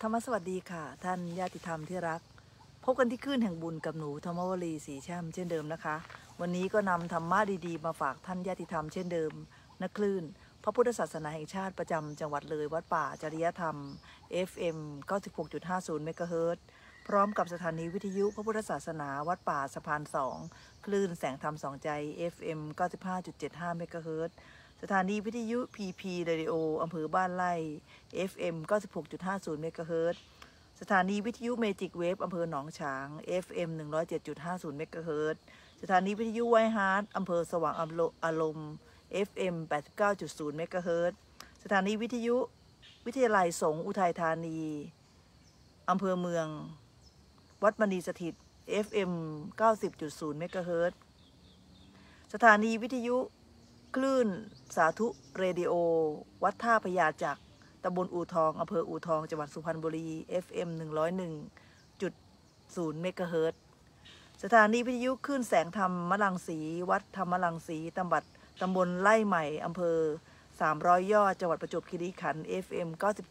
ธรรมสวัสดีค่ะท่านญาติธรรมที่รักพบกันที่คลื่นแห่งบุญกับหนูธรรมวลีศรีแช่มเช่นเดิมนะคะวันนี้ก็นำธรรมะดีๆมาฝากท่านญาติธรรมเช่นเดิมณคลื่นพระพุทธศาสนาแห่งชาติประจำจังหวัดเลยวัดป่าจริยธรรม FM 96.50 เมกะเฮิรตซ์พร้อมกับสถานีวิทยุพระพุทธศาสนาวัดป่าสะพาน2คลื่นแสงธรรมสองใจ FM 95.75 เมกะเฮิรตซ์สถานีวิทยุ PP Radio อำเภอบ้านไร่ FM 96.50 เมกะเฮิรตซ์สถานีวิทยุเมจิกเวฟอำเภอหนองฉาง FM 107.50 เมกะเฮิรตซ์สถานีวิทยุไวฮาร์ดอำเภอสว่างอารมณ์ FM 89.0 เมกะเฮิรตซ์สถานีวิทยุวิทยาลัยสงฆ์อุทัยธานีอำเภอเมืองวัดมณีสถิต FM 90.0 เมกะเฮิรตซ์สถานีวิทยุคลื่นสาธุเรดิโอวัดท่าพญาจักรตำบลอู่ทองอำเภออู่ทองจังหวัดสุพรรณบุรี FM 101.0 เมกะเฮิรตซ์สถานีวิทยุคลื่นแสงธรรมมะลังสีวัดธรรมลังสีตำบลไร่ใหม่อำเภอ300 ยอดจังหวัดประจวบคีรีขันธ์ FM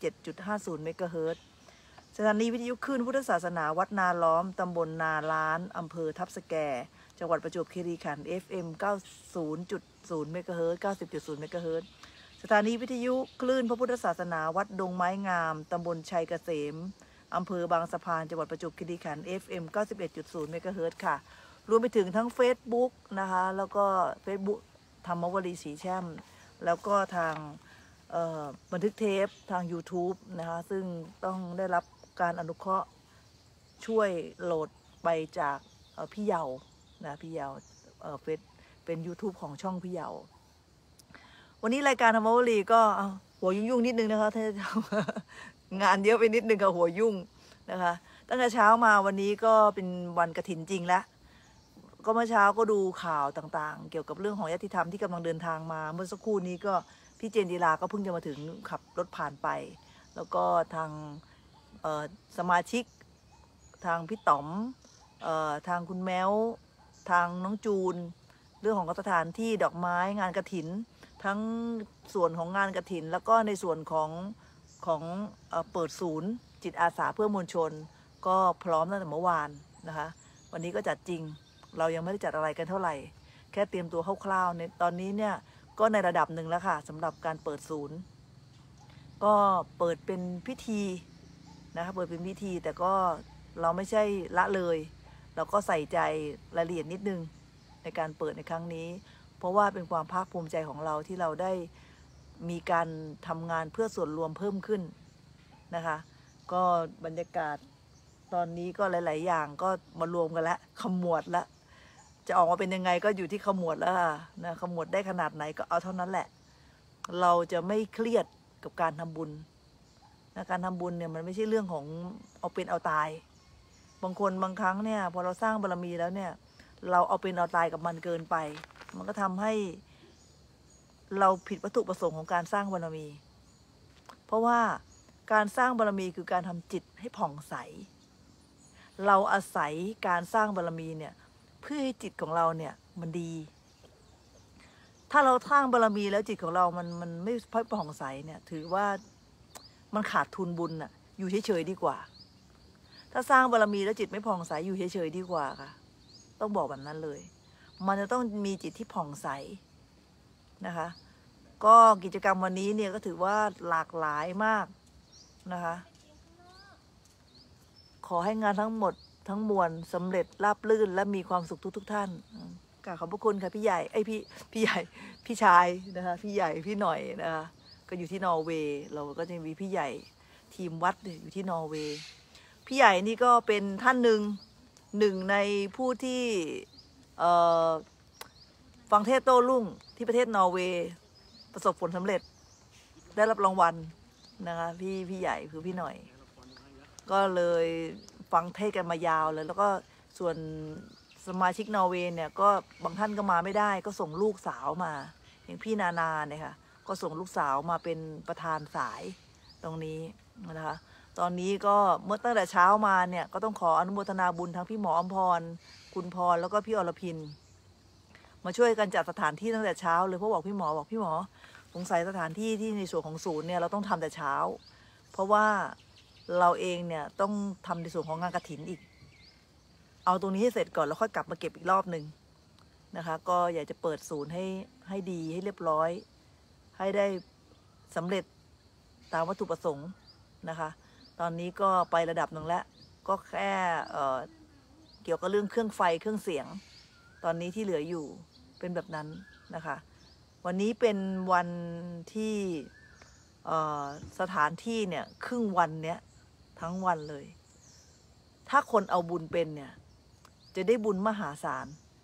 97.50 เมกะเฮิรตซ์สถานีวิทยุคลื่นพุทธศาสนาวัดนาล้อมตำบลนาล้านอำเภอทับสแกจังหวัดประจวบคีรีขันธ์ FM 90.0 เมกะเฮิรตซ์ 90.0 เมกะเฮิรตซ์สถานีวิทยุคลื่นพระพุทธศาสนาวัดดงไม้งามตำบลชัยเกษมอำเภอบางสะพานจังหวัดประจวบคีรีขันธ์ FM 91.0 เมกะเฮิรตซ์ค่ะรวมไปถึงทั้ง Facebook นะคะแล้วก็ Facebook ธรรมวลีศรีแช่มแล้วก็ทางบันทึกเทปทาง YouTube นะคะซึ่งต้องได้รับการอนุเคราะห์ช่วยโหลดไปจากพี่เยานะพี่เยาเฟซเป็น YouTube ของช่องพี่เยาวันนี้รายการธรรมวลีก็หัวยุ่งนิดนึงนะคะท่านงานเยอะไปนิดนึงค่ะหัวยุ่งนะคะตั้งแต่เช้ามาวันนี้ก็เป็นวันกฐินจริงแล้วก็เมื่อเช้าก็ดูข่าวต่างๆเกี่ยวกับเรื่องของญาติธรรมที่กำลังเดินทางมาเมื่อสักครู่นี้ก็พี่เจนดีลาก็เพิ่งจะมาถึงขับรถผ่านไปแล้วก็ทางสมาชิกทางพี่ต๋อมทางคุณแม้วทางน้องจูนเรื่องของสถานที่ดอกไม้งานกฐินทั้งส่วนของงานกฐินแล้วก็ในส่วนของเปิดศูนย์จิตอาสาเพื่อมวลชนก็พร้อมตั้งแต่เมื่อวานนะคะวันนี้ก็จัดจริงเรายังไม่ได้จัดอะไรกันเท่าไหร่แค่เตรียมตัวคร่าวๆในตอนนี้เนี่ยก็ในระดับหนึ่งแล้วค่ะสำหรับการเปิดศูนย์ก็เปิดเป็นพิธีนะคะเปิดเป็นพิธีแต่ก็เราไม่ใช่ละเลยเราก็ใส่ใจรายละเอียดนิดนึงในการเปิดในครั้งนี้เพราะว่าเป็นความภาคภูมิใจของเราที่เราได้มีการทำงานเพื่อส่วนรวมเพิ่มขึ้นนะคะก็บรรยากาศตอนนี้ก็หลายๆอย่างก็มารวมกันแล้วขมวดแล้วจะออกมาเป็นยังไงก็อยู่ที่ขมวดแล้วนะขมวดได้ขนาดไหนก็เอาเท่านั้นแหละเราจะไม่เครียดกับการทำบุญนะการทำบุญเนี่ยมันไม่ใช่เรื่องของเอาเป็นเอาตายบางคนบางครั้งเนี่ยพอเราสร้างบารมีแล้วเนี่ยเราเอาเป็นเอาตายกับมันเกินไปมันก็ทำให้เราผิดวัตถุประสงค์ของการสร้างบารมี เพราะว่าการสร้างบารมีคือการทำจิตให้ผ่องใสเราอาศัยการสร้างบารมีเนี่ยเพื่อให้จิตของเราเนี่ยมันดีถ้าเราสร้างบารมีแล้วจิตของเรามันไม่ผ่องใสเนี่ยถือว่ามันขาดทุนบุญอะอยู่เฉยๆดีกว่าถ้าสร้างบารมีแล้วจิตไม่ผ่องใสอยู่เฉยๆดีกว่าค่ะต้องบอกแบบนั้นเลยมันจะต้องมีจิตที่ผ่องใสนะคะก็กิจกรรมวันนี้เนี่ยก็ถือว่าหลากหลายมากนะคะขอให้งานทั้งหมดทั้งมวลสำเร็จราบรื่นและมีความสุขทุกท่านกราบขอบพระคุณค่ะพี่ใหญ่พี่ใหญ่พี่ชายนะคะพี่ใหญ่พี่หน่อยนะคะก็อยู่ที่นอร์เวย์เราก็จะมีพี่ใหญ่ทีมวัดอยู่ที่นอร์เวย์พี่ใหญ่นี่ก็เป็นท่านหนึ่งในผู้ที่ฟังเทศโต้รุ่งที่ประเทศนอร์เวย์ประสบผลสำเร็จได้รับรางวัลนะคะพี่ใหญ่คือพี่หน่อยก็เลยฟังเทศกันมายาวเลยแล้วก็ส่วนสมาชิกนอร์เวย์เนี่ยก็บางท่านก็มาไม่ได้ก็ส่งลูกสาวมาอย่างพี่นาเนี่ยค่ะก็ส่งลูกสาวมาเป็นประธานสายตรงนี้นะคะตอนนี้ก็เมื่อตั้งแต่เช้ามาเนี่ยก็ต้องขออนุโมทนาบุญทั้งพี่หมออมพรคุณพรแล้วก็พี่อรพินมาช่วยกันจัดสถานที่ตั้งแต่เช้าเลยเพราะบอกพี่หมอสงสัยสถานที่ที่ในส่วนของศูนย์เนี่ยเราต้องทำแต่เช้าเพราะว่าเราเองเนี่ยต้องทำในส่วนของงานกฐินอีกเอาตรงนี้ให้เสร็จก่อนแล้วค่อยกลับมาเก็บอีกรอบหนึ่งนะคะก็อยากจะเปิดศูนย์ให้ดีให้เรียบร้อยให้ได้สำเร็จตามวัตถุประสงค์นะคะตอนนี้ก็ไประดับหนึ่งแล้วก็แค่เกี่ยวกับเรื่องเครื่องไฟเครื่องเสียงตอนนี้ที่เหลืออยู่เป็นแบบนั้นนะคะวันนี้เป็นวันที่สถานที่เนี่ยครึ่งวันเนี้ยทั้งวันเลยถ้าคนเอาบุญเป็นเนี่ยจะได้บุญมหาศาล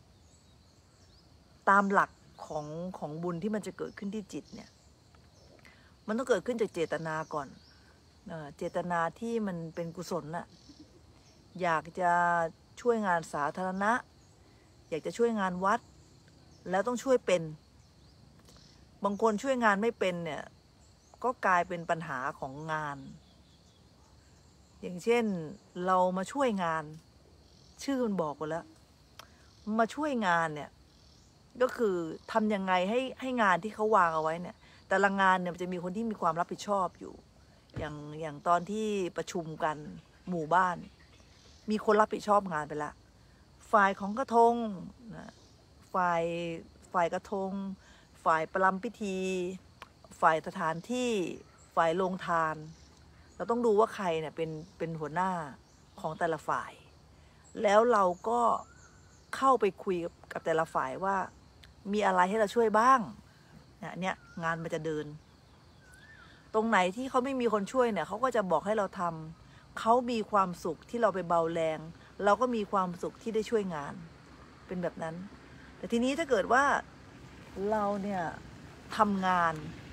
ตามหลักของบุญที่มันจะเกิดขึ้นที่จิตเนี่ยมันต้องเกิดขึ้นจากเจตนาก่อนเจตนาที่มันเป็นกุศลน่ะอยากจะช่วยงานสาธารณะอยากจะช่วยงานวัดแล้วต้องช่วยเป็นบางคนช่วยงานไม่เป็นเนี่ยก็กลายเป็นปัญหาของงานอย่างเช่นเรามาช่วยงานชื่อมันบอกไปแล้วมาช่วยงานเนี่ยก็คือทำยังไงให้งานที่เขาวางเอาไว้เนี่ยแต่ละงานเนี่ยมันจะมีคนที่มีความรับผิดชอบอยู่อย่างตอนที่ประชุมกันหมู่บ้านมีคนรับผิดชอบงานไปละฝ่ายของกระทงนะฝ่ายกระทงฝ่ายประลัมพิธีฝ่ายสถานที่ฝ่ายโรงทานเราต้องดูว่าใครเนี่ยเป็นหัวหน้าของแต่ละฝ่ายแล้วเราก็เข้าไปคุยกับแต่ละฝ่ายว่ามีอะไรให้เราช่วยบ้างเนี่ยงานมันจะเดินตรงไหนที่เขาไม่มีคนช่วยเนี่ยเขาก็จะบอกให้เราทำเขามีความสุขที่เราไปเบาแรงเราก็มีความสุขที่ได้ช่วยงานเป็นแบบนั้นแต่ทีนี้ถ้าเกิดว่าเราเนี่ยทำงาน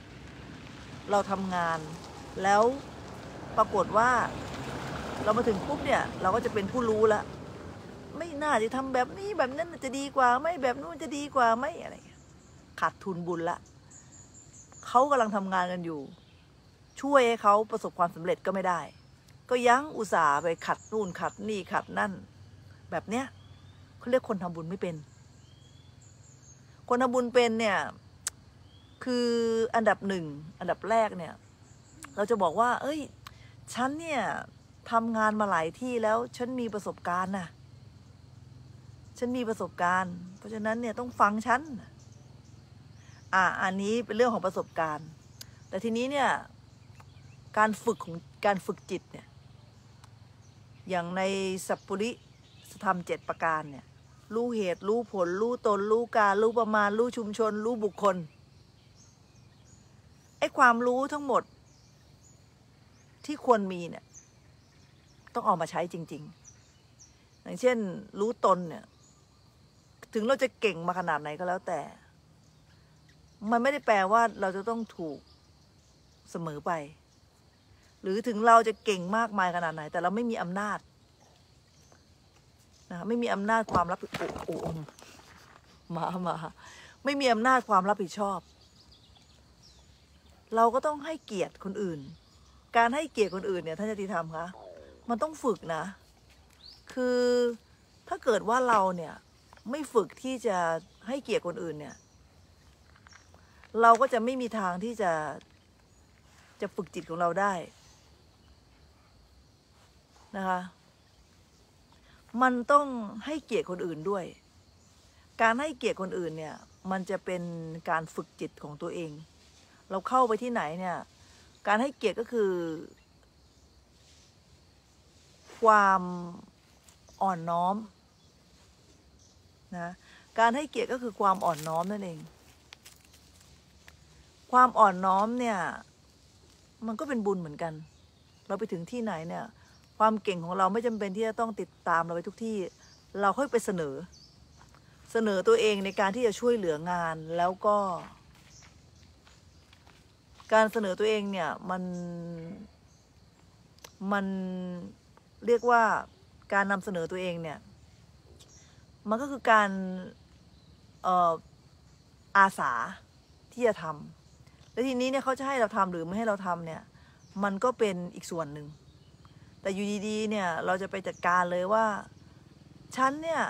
แล้วปรากฏว่าเรามาถึงปุ๊บเนี่ยเราก็จะเป็นผู้รู้แล้วไม่น่าจะทำแบบนี้แบบนั้นจะดีกว่าไหมแบบนู้นจะดีกว่าไหมอะไรขาดทุนบุญละเขากำลังทำงานกันอยู่ช่วยให้เขาประสบความสำเร็จก็ไม่ได้ก็ยั้งอุตส่าห์ไปขัดนู่นขัดนี่ขัดนั่นแบบเนี้ยเขาเรียกคนทำบุญไม่เป็นคนทำบุญเป็นเนี่ยคืออันดับหนึ่งอันดับแรกเนี่ยเราจะบอกว่าเอ้ยฉันเนี่ยทำงานมาหลายที่แล้วฉันมีประสบการณ์นะฉันมีประสบการณ์เพราะฉะนั้นเนี่ยต้องฟังฉันอันนี้เป็นเรื่องของประสบการณ์แต่ทีนี้เนี่ยการฝึกจิตเนี่ยอย่างในสัพพุริสธรรม7ประการเนี่ยรู้เหตุรู้ผลรู้ตนรู้กาลรู้ประมาณรู้ชุมชนรู้บุคคลไอ้ความรู้ทั้งหมดที่ควรมีเนี่ยต้องเอามาใช้จริงๆอย่างเช่นรู้ตนเนี่ยถึงเราจะเก่งมาขนาดไหนก็แล้วแต่มันไม่ได้แปลว่าเราจะต้องถูกเสมอไปหรือถึงเราจะเก่งมากมายขนาดไหนแต่เราไม่มีอำนาจนะไม่มีอำนาจความรับมาไม่มีอำนาจความรับผิดชอบเราก็ต้องให้เกียรติคนอื่นการให้เกียรติคนอื่นเนี่ยท่านจติธรรมคะมันต้องฝึกนะคือถ้าเกิดว่าเราเนี่ยไม่ฝึกที่จะให้เกียรติคนอื่นเนี่ยเราก็จะไม่มีทางที่จะฝึกจิตของเราได้นะคะมันต้องให้เกียรติคนอื่นด้วยการให้เกียรติคนอื่นเนี่ยมันจะเป็นการฝึกจิตของตัวเองเราเข้าไปที่ไหนเนี่ยการให้เกียรติก็คือความอ่อนน้อมนะการให้เกียรติก็คือความอ่อนน้อมนั่นเองความอ่อนน้อมเนี่ยมันก็เป็นบุญเหมือนกันเราไปถึงที่ไหนเนี่ยความเก่งของเราไม่จำเป็นที่จะต้องติดตามเราไปทุกที่เราค่อยไปเสนอตัวเองในการที่จะช่วยเหลืองานแล้วก็การเสนอตัวเองเนี่ยมันเรียกว่าการนำเสนอตัวเองเนี่ยมันก็คือการอาสาที่จะทำและทีนี้เนี่ยเขาจะให้เราทำหรือไม่ให้เราทำเนี่ยมันก็เป็นอีกส่วนหนึ่งแต่อยู่ดีๆเนี่ยเราจะไปจัดการเลยว่าฉันเนี่ย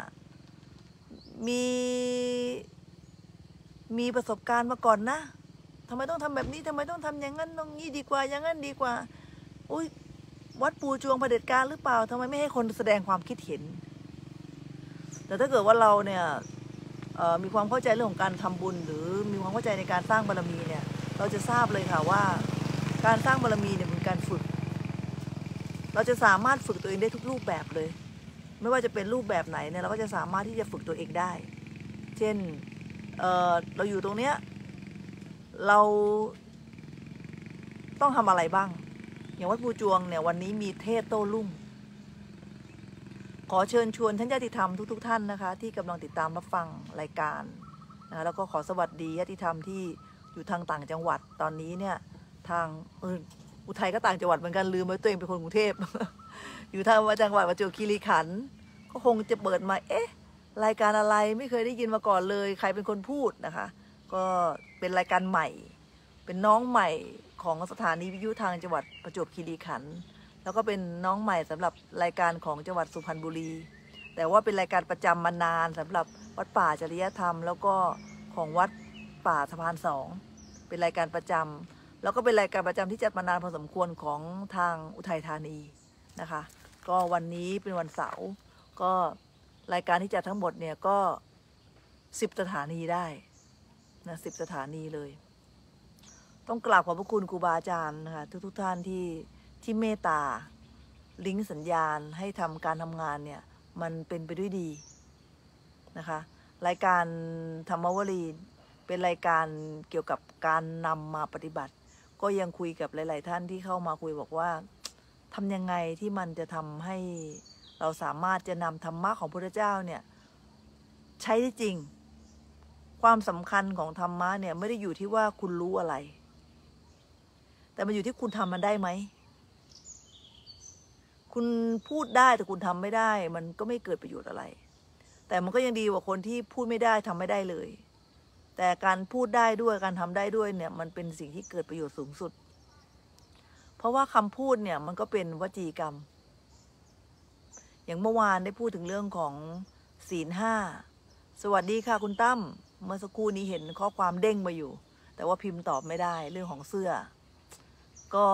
มีประสบการณ์มาก่อนนะทำไมต้องทำแบบนี้ทำไมต้องทำอย่างนั้นตรงนี้ดีกว่าอย่างนั้นดีกว่าอุ้ยวัดปูจวงเผด็จการหรือเปล่าทำไมไม่ให้คนแสดงความคิดเห็นแต่ถ้าเกิดว่าเราเนี่ยมีความเข้าใจเรื่องของการทำบุญหรือมีความเข้าใจในการสร้างบารมีเนี่ยเราจะทราบเลยค่ะว่าการสร้างบารมีเนี่ยเป็นการฝึกเราจะสามารถฝึกตัวเองได้ทุกรูปแบบเลยไม่ว่าจะเป็นรูปแบบไหนเนี่ยเราก็จะสามารถที่จะฝึกตัวเองได้เช่นเราอยู่ตรงเนี้ยเราต้องทำอะไรบ้างอย่างวัดปูจวงเนี่ยวันนี้มีเทศโต้รุ่งขอเชิญชวนท่านญาติธรรมทุกท่านนะคะที่กำลังติดตามรับฟังรายการนะแล้วก็ขอสวัสดีญาติธรรมที่อยู่ทางต่างจังหวัดตอนนี้เนี่ยทางอุทัยก็ต่างจังหวัดเหมือนกันลืมไปตัวเองเป็นคนกรุงเทพ อยู่ทางจังหวัดประจวบคีรีขันธ์ก็คงจะเปิดมารายการอะไรไม่เคยได้ยินมาก่อนเลยใครเป็นคนพูดนะคะก็เป็นรายการใหม่เป็นน้องใหม่ของสถานีวิทยุทางจังหวัดประจวบคีรีขันธ์แล้วก็เป็นน้องใหม่สำหรับรายการของจังหวัดสุพรรณบุรีแต่ว่าเป็นรายการประจำมานานสำหรับวัดป่าจริยธรรมแล้วก็ของวัดป่าสะพาน2เป็นรายการประจำแล้วก็เป็นรายการประจำที่จัดมานานพอสมควรของทางอุทัยธานีนะคะก็วันนี้เป็นวันเสาร์ก็รายการที่จัดทั้งหมดเนี่ยก็10 สถานีได้นะ10 สถานีเลยต้องกราบขอบพระคุณครูบาอาจารย์นะคะทุกท่านที่เมตตาลิงก์สัญญาณให้ทำการทำงานเนี่ยมันเป็นไปด้วยดีนะคะรายการธรรมวลีเป็นรายการเกี่ยวกับการนำมาปฏิบัติก็ยังคุยกับหลายๆท่านที่เข้ามาคุยบอกว่าทำยังไงที่มันจะทำให้เราสามารถจะนำธรรมะของพระพุทธเจ้าเนี่ยใช้ได้จริงความสำคัญของธรรมะเนี่ยไม่ได้อยู่ที่ว่าคุณรู้อะไรแต่มันอยู่ที่คุณทำมันได้ไหมคุณพูดได้แต่คุณทำไม่ได้มันก็ไม่เกิดประโยชน์อะไรแต่มันก็ยังดีกว่าคนที่พูดไม่ได้ทำไม่ได้เลยแต่การพูดได้ด้วยการทำได้ด้วยเนี่ยมันเป็นสิ่งที่เกิดประโยชน์สูงสุดเพราะว่าคำพูดเนี่ยมันก็เป็นวจีกรรมอย่างเมื่อวานได้พูดถึงเรื่องของศีล 5สวัสดีค่ะคุณตั้มเมื่อสักครู่นี้เห็นข้อความเด้งมาอยู่แต่ว่าพิมพ์ตอบไม่ได้เรื่องของเสื้อก็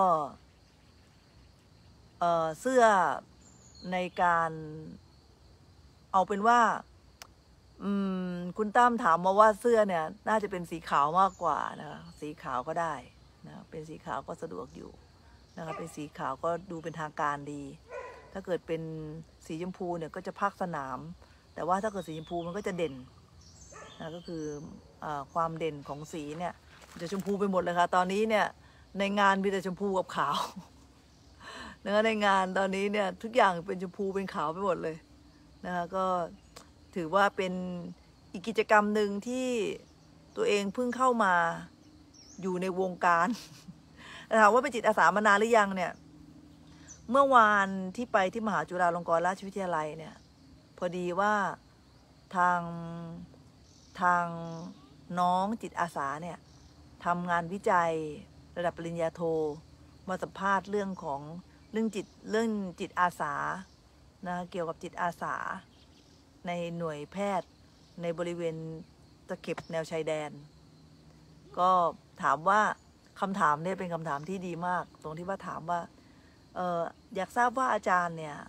เสื้อในการเอาเป็นว่าคุณตั้มถามมาว่าเสื้อเนี่ยน่าจะเป็นสีขาวมากกว่านะคะสีขาวก็ได้นะเป็นสีขาวก็สะดวกอยู่นะคะเป็นสีขาวก็ดูเป็นทางการดีถ้าเกิดเป็นสีชมพูเนี่ยก็จะพักสนามแต่ว่าถ้าเกิดสีชมพูมันก็จะเด่นนะก็คือความเด่นของสีเนี่ยจะชมพูไปหมดเลยค่ะตอนนี้เนี่ยในงานมีแต่ชมพูกับขาวนะคะในงานตอนนี้เนี่ยทุกอย่างเป็นชมพูเป็นขาวไปหมดเลยนะคะก็ถือว่าเป็นอีกกิจกรรมหนึ่งที่ตัวเองเพิ่งเข้ามาอยู่ในวงการถามว่าเป็นจิตอาสามานานหรือยังเนี่ยเมื่อวานที่ไปที่มหาจุฬาลงกรณราชวิทยาลัยเนี่ยพอดีว่าทางน้องจิตอาสาเนี่ยทำงานวิจัยระดับปริญญาโทมาสัมภาษณ์เรื่องจิตอาสานะเกี่ยวกับจิตอาสาในหน่วยแพทย์ในบริเวณตะเข็บแนวชายแดนก็ถามว่าคำถามเนี่ยเป็นคำถามที่ดีมากตรงที่ว่าถามว่าอยากทราบว่าอาจารย์เนี่ย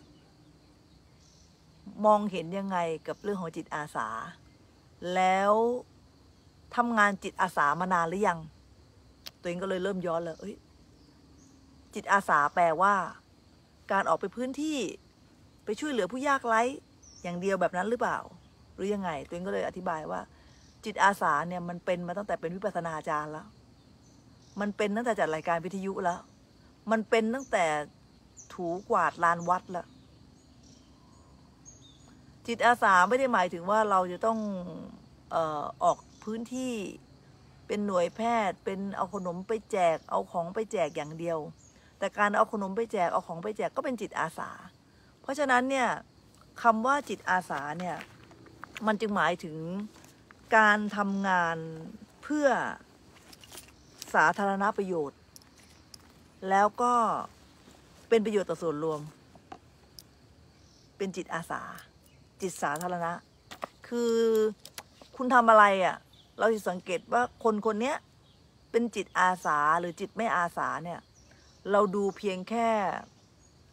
มองเห็นยังไงกับเรื่องของจิตอาสาแล้วทำงานจิตอาสามานานหรือยังตัวเองก็เลยเริ่มย้อนเลยจิตอาสาแปลว่าการออกไปพื้นที่ไปช่วยเหลือผู้ยากไร้อย่างเดียวแบบนั้นหรือเปล่าหรือยังไงตัวเองก็เลยอธิบายว่าจิตอาสาเนี่ยมันเป็นมาตั้งแต่เป็นวิปัสสนาจารย์แล้วมันเป็นตั้งแต่จัดรายการวิทยุแล้วมันเป็นตั้งแต่ถูกวาดลานวัดแล้วจิตอาสาไม่ได้หมายถึงว่าเราจะต้องออกพื้นที่เป็นหน่วยแพทย์เป็นเอาขนมไปแจกเอาของไปแจกอย่างเดียวแต่การเอาขนมไปแจกเอาของไปแจกก็เป็นจิตอาสาเพราะฉะนั้นเนี่ยคำว่าจิตอาสาเนี่ยมันจึงหมายถึงการทำงานเพื่อสาธารณประโยชน์แล้วก็เป็นประโยชน์ต่อส่วนรวมเป็นจิตอาสาจิตสาธารณะคือคุณทำอะไรอ่ะเราจะสังเกตว่าคนนี้เป็นจิตอาสาหรือจิตไม่อาสาเนี่ยเราดูเพียงแค่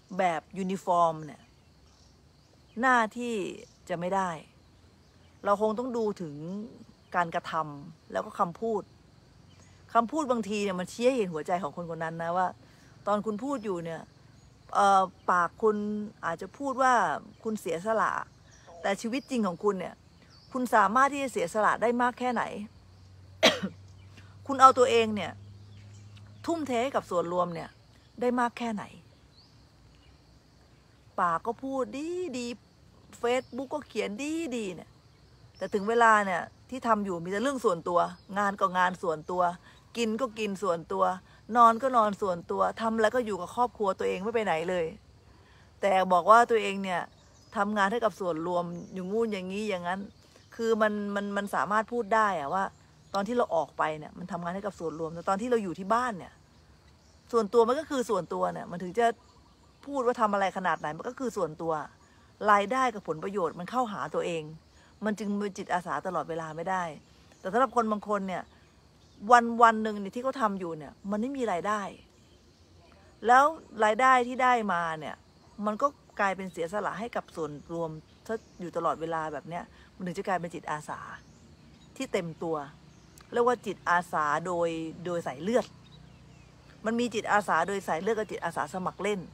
แบบยูนิฟอร์มเนี่ยหน้าที่จะไม่ได้เราคงต้องดูถึงการกระทำแล้วก็คำพูดบางทีเนี่ยมันชี้ให้เห็นหัวใจของคนคนนั้นนะว่าตอนคุณพูดอยู่เนี่ยปากคุณอาจจะพูดว่าคุณเสียสละแต่ชีวิตจริงของคุณเนี่ยคุณสามารถที่จะเสียสละได้มากแค่ไหน คุณเอาตัวเองเนี่ยทุ่มเทให้กับส่วนรวมเนี่ยได้มากแค่ไหนปากก็พูดดีเฟซบุ๊กก็เขียนดีเนี่ยแต่ถึงเวลาเนี่ยที่ทำอยู่มีแต่เรื่องส่วนตัวงานก็งานส่วนตัวกินก็กินส่วนตัวนอนก็นอนส่วนตัวทำแล้วก็อยู่กับครอบครัวตัวเองไม่ไปไหนเลยแต่บอกว่าตัวเองเนี่ยทำงานให้กับส่วนรวมอย่างงู้นอย่างนี้อย่างนั้นคือมันสามารถพูดได้อะว่าตอนที่เราออกไปเนี่ยมันทำงานให้กับส่วนรวมแต่ตอนที่เราอยู่ที่บ้านเนี่ยส่วนตัวมันก็คือส่วนตัวเนี่ยมันถึงจะพูดว่าทำอะไรขนาดไหนมันก็คือส่วนตัวรายได้กับผลประโยชน์มันเข้าหาตัวเองมันจึงเป็นจิตอาสาตลอดเวลาไม่ได้แต่สำหรับคนบางคนเนี่ยวันหนึ่งเนี่ยที่เขาทำอยู่เนี่ยมันไม่มีรายได้แล้วรายได้ที่ได้มาเนี่ยมันก็กลายเป็นเสียสละให้กับส่วนรวมถ้าอยู่ตลอดเวลาแบบเนี้ยมันถึงจะกลายเป็นจิตอาสาที่เต็มตัวเรียกว่าจิตอาสาโดยสายเลือดมันมีจิตอาสาโดยสายเลือดกับจิตอาสาสมัครเล่น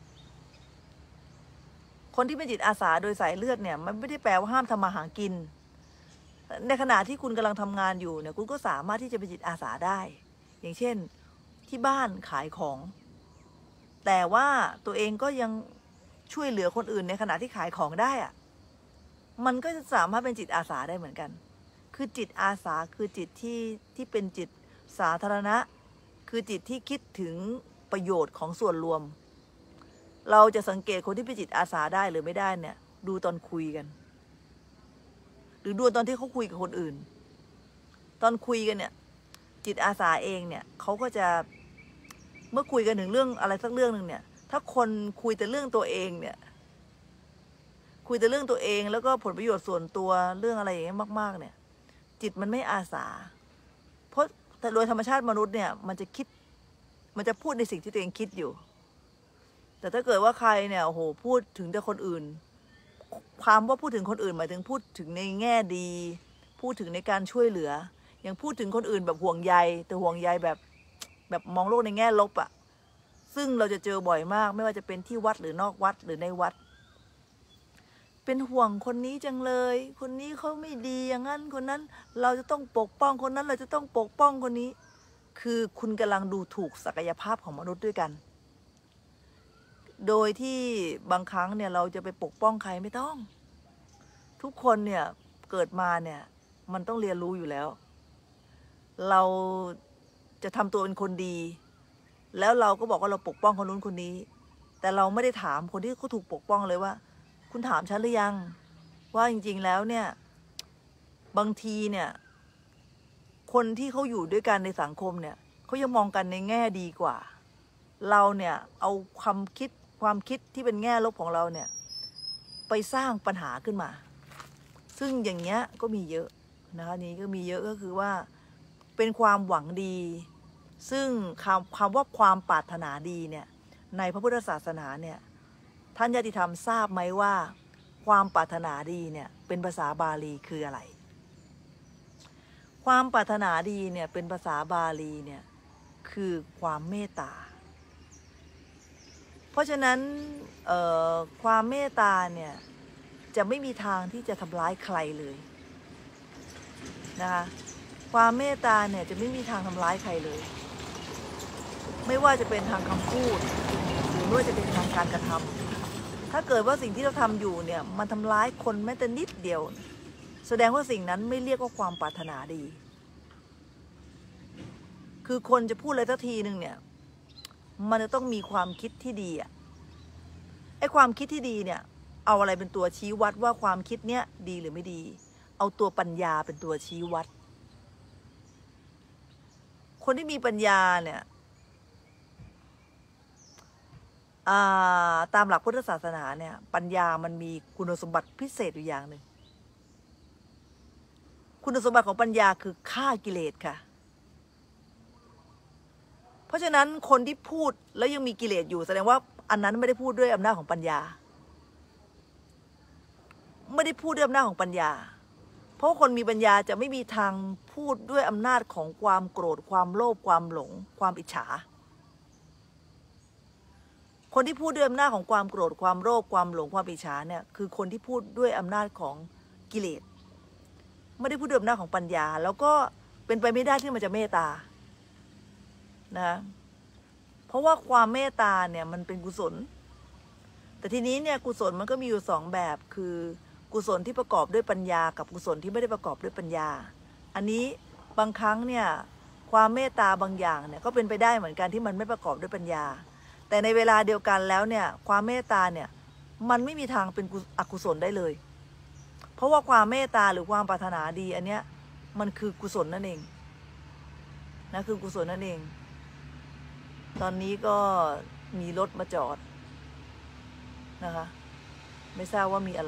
คนที่เป็นจิตอาสาโดยสายเลือดเนี่ยมันไม่ได้แปลว่าห้ามทำมาหากินในขณะที่คุณกำลังทำงานอยู่เนี่ยคุณก็สามารถที่จะเป็นจิตอาสาได้อย่างเช่นที่บ้านขายของแต่ว่าตัวเองก็ยังช่วยเหลือคนอื่นในขณะที่ขายของได้อะมันก็จะสามารถเป็นจิตอาสาได้เหมือนกันคือจิตอาสาคือจิตที่เป็นจิตสาธารณะคือจิตที่คิดถึงประโยชน์ของส่วนรวมเราจะสังเกตคนที่เป็นจิตอาสาได้หรือไม่ได้เนี่ยดูตอนคุยกันหรือดูตอนที่เขาคุยกับคนอื่นตอนคุยกันเนี่ยจิตอาสาเองเนี่ยเขาก็จะเมื่อคุยกันถึงเรื่องอะไรสักเรื่องหนึ่งเนี่ยถ้าคนคุยแต่เรื่องตัวเองเนี่ยคุยแต่เรื่องตัวเองแล้วก็ผลประโยชน์ส่วนตัวเรื่องอะไรอย่างเงี้ยมากๆเนี่ยจิตมันไม่อาสาเพราะแต่โดยธรรมชาติมนุษย์เนี่ยมันจะพูดในสิ่งที่ตัวเองคิดอยู่แต่ถ้าเกิดว่าใครเนี่ยโอ้โหพูดถึงแต่คนอื่นความว่าพูดถึงคนอื่นหมายถึงพูดถึงในแง่ดีพูดถึงในการช่วยเหลืออย่างพูดถึงคนอื่นแบบห่วงใยแต่ห่วงใยแบบมองโลกในแง่ลบอะซึ่งเราจะเจอบ่อยมากไม่ว่าจะเป็นที่วัดหรือนอกวัดหรือในวัดเป็นห่วงคนนี้จังเลยคนนี้เขาไม่ดีอย่างนั้นคนนั้นเราจะต้องปกป้องคนนั้นเราจะต้องปกป้องคนนี้คือคุณกำลังดูถูกศักยภาพของมนุษย์ด้วยกันโดยที่บางครั้งเนี่ยเราจะไปปกป้องใครไม่ต้องทุกคนเนี่ยเกิดมาเนี่ยมันต้องเรียนรู้อยู่แล้วเราจะทำตัวเป็นคนดีแล้วเราก็บอกว่าเราปกป้องคนนู้นคนนี้แต่เราไม่ได้ถามคนที่เขาถูกปกป้องเลยว่าคุณถามฉันหรือยังว่าจริงๆแล้วเนี่ยบางทีเนี่ยคนที่เขาอยู่ด้วยกันในสังคมเนี่ยเขายังมองกันในแง่ดีกว่าเราเนี่ยเอาความคิดที่เป็นแง่ลบของเราเนี่ยไปสร้างปัญหาขึ้นมาซึ่งอย่างเงี้ยก็มีเยอะนะคะนี้ก็มีเยอะก็คือว่าเป็นความหวังดีซึ่งคำว่าความปรารถนาดีเนี่ยในพระพุทธศาสนาเนี่ยท่านญาติธรรมทราบไหมว่าความปรารถนาดีเนี่ยเป็นภาษาบาลีคืออะไรความปรารถนาดีเนี่ยเป็นภาษาบาลีเนี่ยคือความเมตตาเพราะฉะนั้นความเมตตาเนี่ยจะไม่มีทางที่จะทำร้ายใครเลยนะคะความเมตตาเนี่ยจะไม่มีทางทำร้ายใครเลยไม่ว่าจะเป็นทางคำพูดหรือไม่ว่าจะเป็นทางการกระทำถ้าเกิดว่าสิ่งที่เราทำอยู่เนี่ยมันทำร้ายคนแม้แต่นิดเดียวแสดงว่าสิ่งนั้นไม่เรียกว่าความปรารถนาดีคือคนจะพูดอะไรสักทีหนึ่งเนี่ยมันจะต้องมีความคิดที่ดีอะไอ้ความคิดที่ดีเนี่ยเอาอะไรเป็นตัวชี้วัดว่าความคิดเนี้ยดีหรือไม่ดีเอาตัวปัญญาเป็นตัวชี้วัดคนที่มีปัญญาเนี่ยตามหลักพุทธศาสนาเนี่ยปัญญามันมีคุณสมบัติพิเศษอยู่อย่างหนึ่งคุณสมบัติของปัญญาคือฆ่ากิเลสค่ะเพราะฉะนั้นคนที่พูดแล้วยังมีกิเลสอยู่แสดงว่าอันนั้นไม่ได้พูดด้วยอำนาจของปัญญาไม่ได้พูดด้วยอำนาจของปัญญาเพราะคนมีปัญญาจะไม่มีทางพูดด้วยอำนาจของความโกรธความโลภความหลงความอิจฉาคนที่พูดด้วยอำนาจของความโกรธความโลภความหลงความอิจฉาเนี่ยคือคนที่พูดด้วยอำนาจของกิเลสไม่ได้พูดด้วยอำนาจของปัญญาแล้วก็เป็นไปไม่ได้ที่มันจะเมตตานะเพราะว่าความเมตตาเนี่ยมันเป็นกุศลแต่ทีนี้เนี่ยกุศลมันก็มีอยู่สองแบบคือกุศลที่ประกอบด้วยปัญญากับกุศลที่ไม่ได้ประกอบด้วยปัญญาอันนี้บางครั้งเนี่ยความเมตตาบางอย่างเนี่ยก็เป็นไปได้เหมือนกันที่มันไม่ประกอบด้วยปัญญาแต่ในเวลาเดียวกันแล้วเนี่ยความเมตตาเนี่ยมันไม่มีทางเป็นอกุศลได้เลยเพราะว่าความเมตตาหรือความปรารถนาดีอันเนี้ยมันคือกุศลนั่นเองนะคือกุศลนั่นเองตอนนี้ก็มีรถมาจอดนะคะไม่ทราบว่ามีอะไร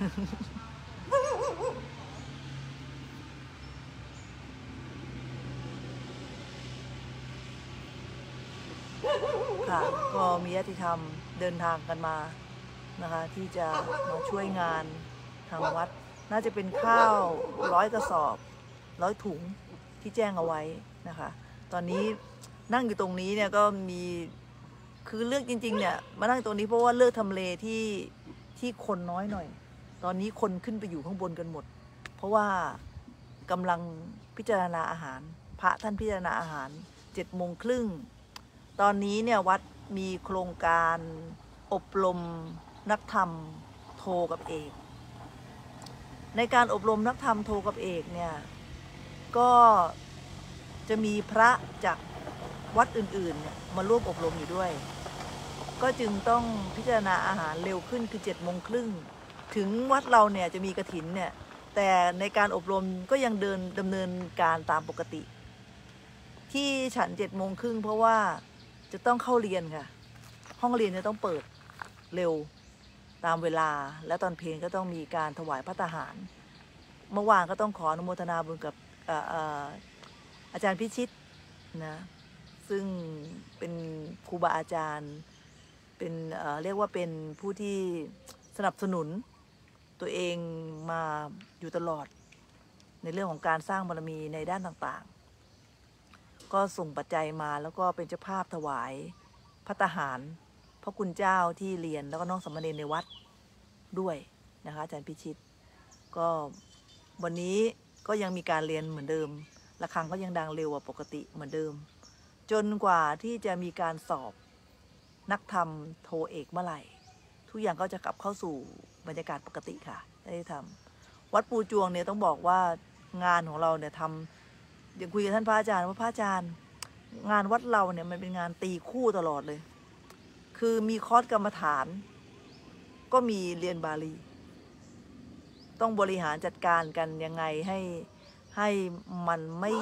ค่ะก็มีญาติธรรมเดินทางกันมานะคะที่จะมาช่วยงานทางวัดน่าจะเป็นข้าว100 กระสอบ100 ถุงที่แจ้งเอาไว้นะคะตอนนี้นั่งอยู่ตรงนี้เนี่ยก็มีคือเลือกจริงๆเนี่ยมานั่งตรงนี้เพราะว่าเลือกทำเลที่คนน้อยหน่อยตอนนี้คนขึ้นไปอยู่ข้างบนกันหมดเพราะว่ากำลังพิจารณาอาหารพระท่านพิจารณาอาหาร7:30ตอนนี้เนี่ยวัดมีโครงการอบรมนักธรรมโทกับเอกในการอบรมนักธรรมโทกับเอกเนี่ยก็จะมีพระจากวัดอื่นๆเนี่ยมาร่วมอบรมอยู่ด้วยก็จึงต้องพิจารณาอาหารเร็วขึ้นคือ7:30ถึงวัดเราเนี่ยจะมีกฐินเนี่ยแต่ในการอบรมก็ยังดำเนินการตามปกติที่ฉัน7:30เพราะว่าจะต้องเข้าเรียนค่ะห้องเรียนจะต้องเปิดเร็วตามเวลาและตอนเพลงก็ต้องมีการถวายพระทหารเมื่อวานก็ต้องขออนุโมทนาบุญกับอาจารย์พิชิตนะซึ่งเป็นครูบาอาจารย์เป็นเรียกว่าเป็นผู้ที่สนับสนุนตัวเองมาอยู่ตลอดในเรื่องของการสร้างบารมีในด้านต่างๆก็ส่งปัจจัยมาแล้วก็เป็นเจ้าภาพถวายพระทหารพระคุณเจ้าที่เรียนแล้วก็น้องสามเณรในวัดด้วยนะคะอาจารย์พิชิตก็วันนี้ก็ยังมีการเรียนเหมือนเดิมระฆังก็ยังดังเร็วกว่าปกติเหมือนเดิมจนกว่าที่จะมีการสอบนักธรรมโทเอกเมื่อไหร่ทุกอย่างก็จะกลับเข้าสู่บรรยากาศปกติค่ะได้ทำวัดปูจวงเนี่ยต้องบอกว่างานของเราเนี่ยทำอย่างคุยกับท่านพระอาจารย์ว่าพระอาจารย์งานวัดเราเนี่ยมันเป็นงานตีคู่ตลอดเลยคือมีคอร์สกรรมฐานก็มีเรียนบาลีต้องบริหารจัดการกันยังไงให้มัน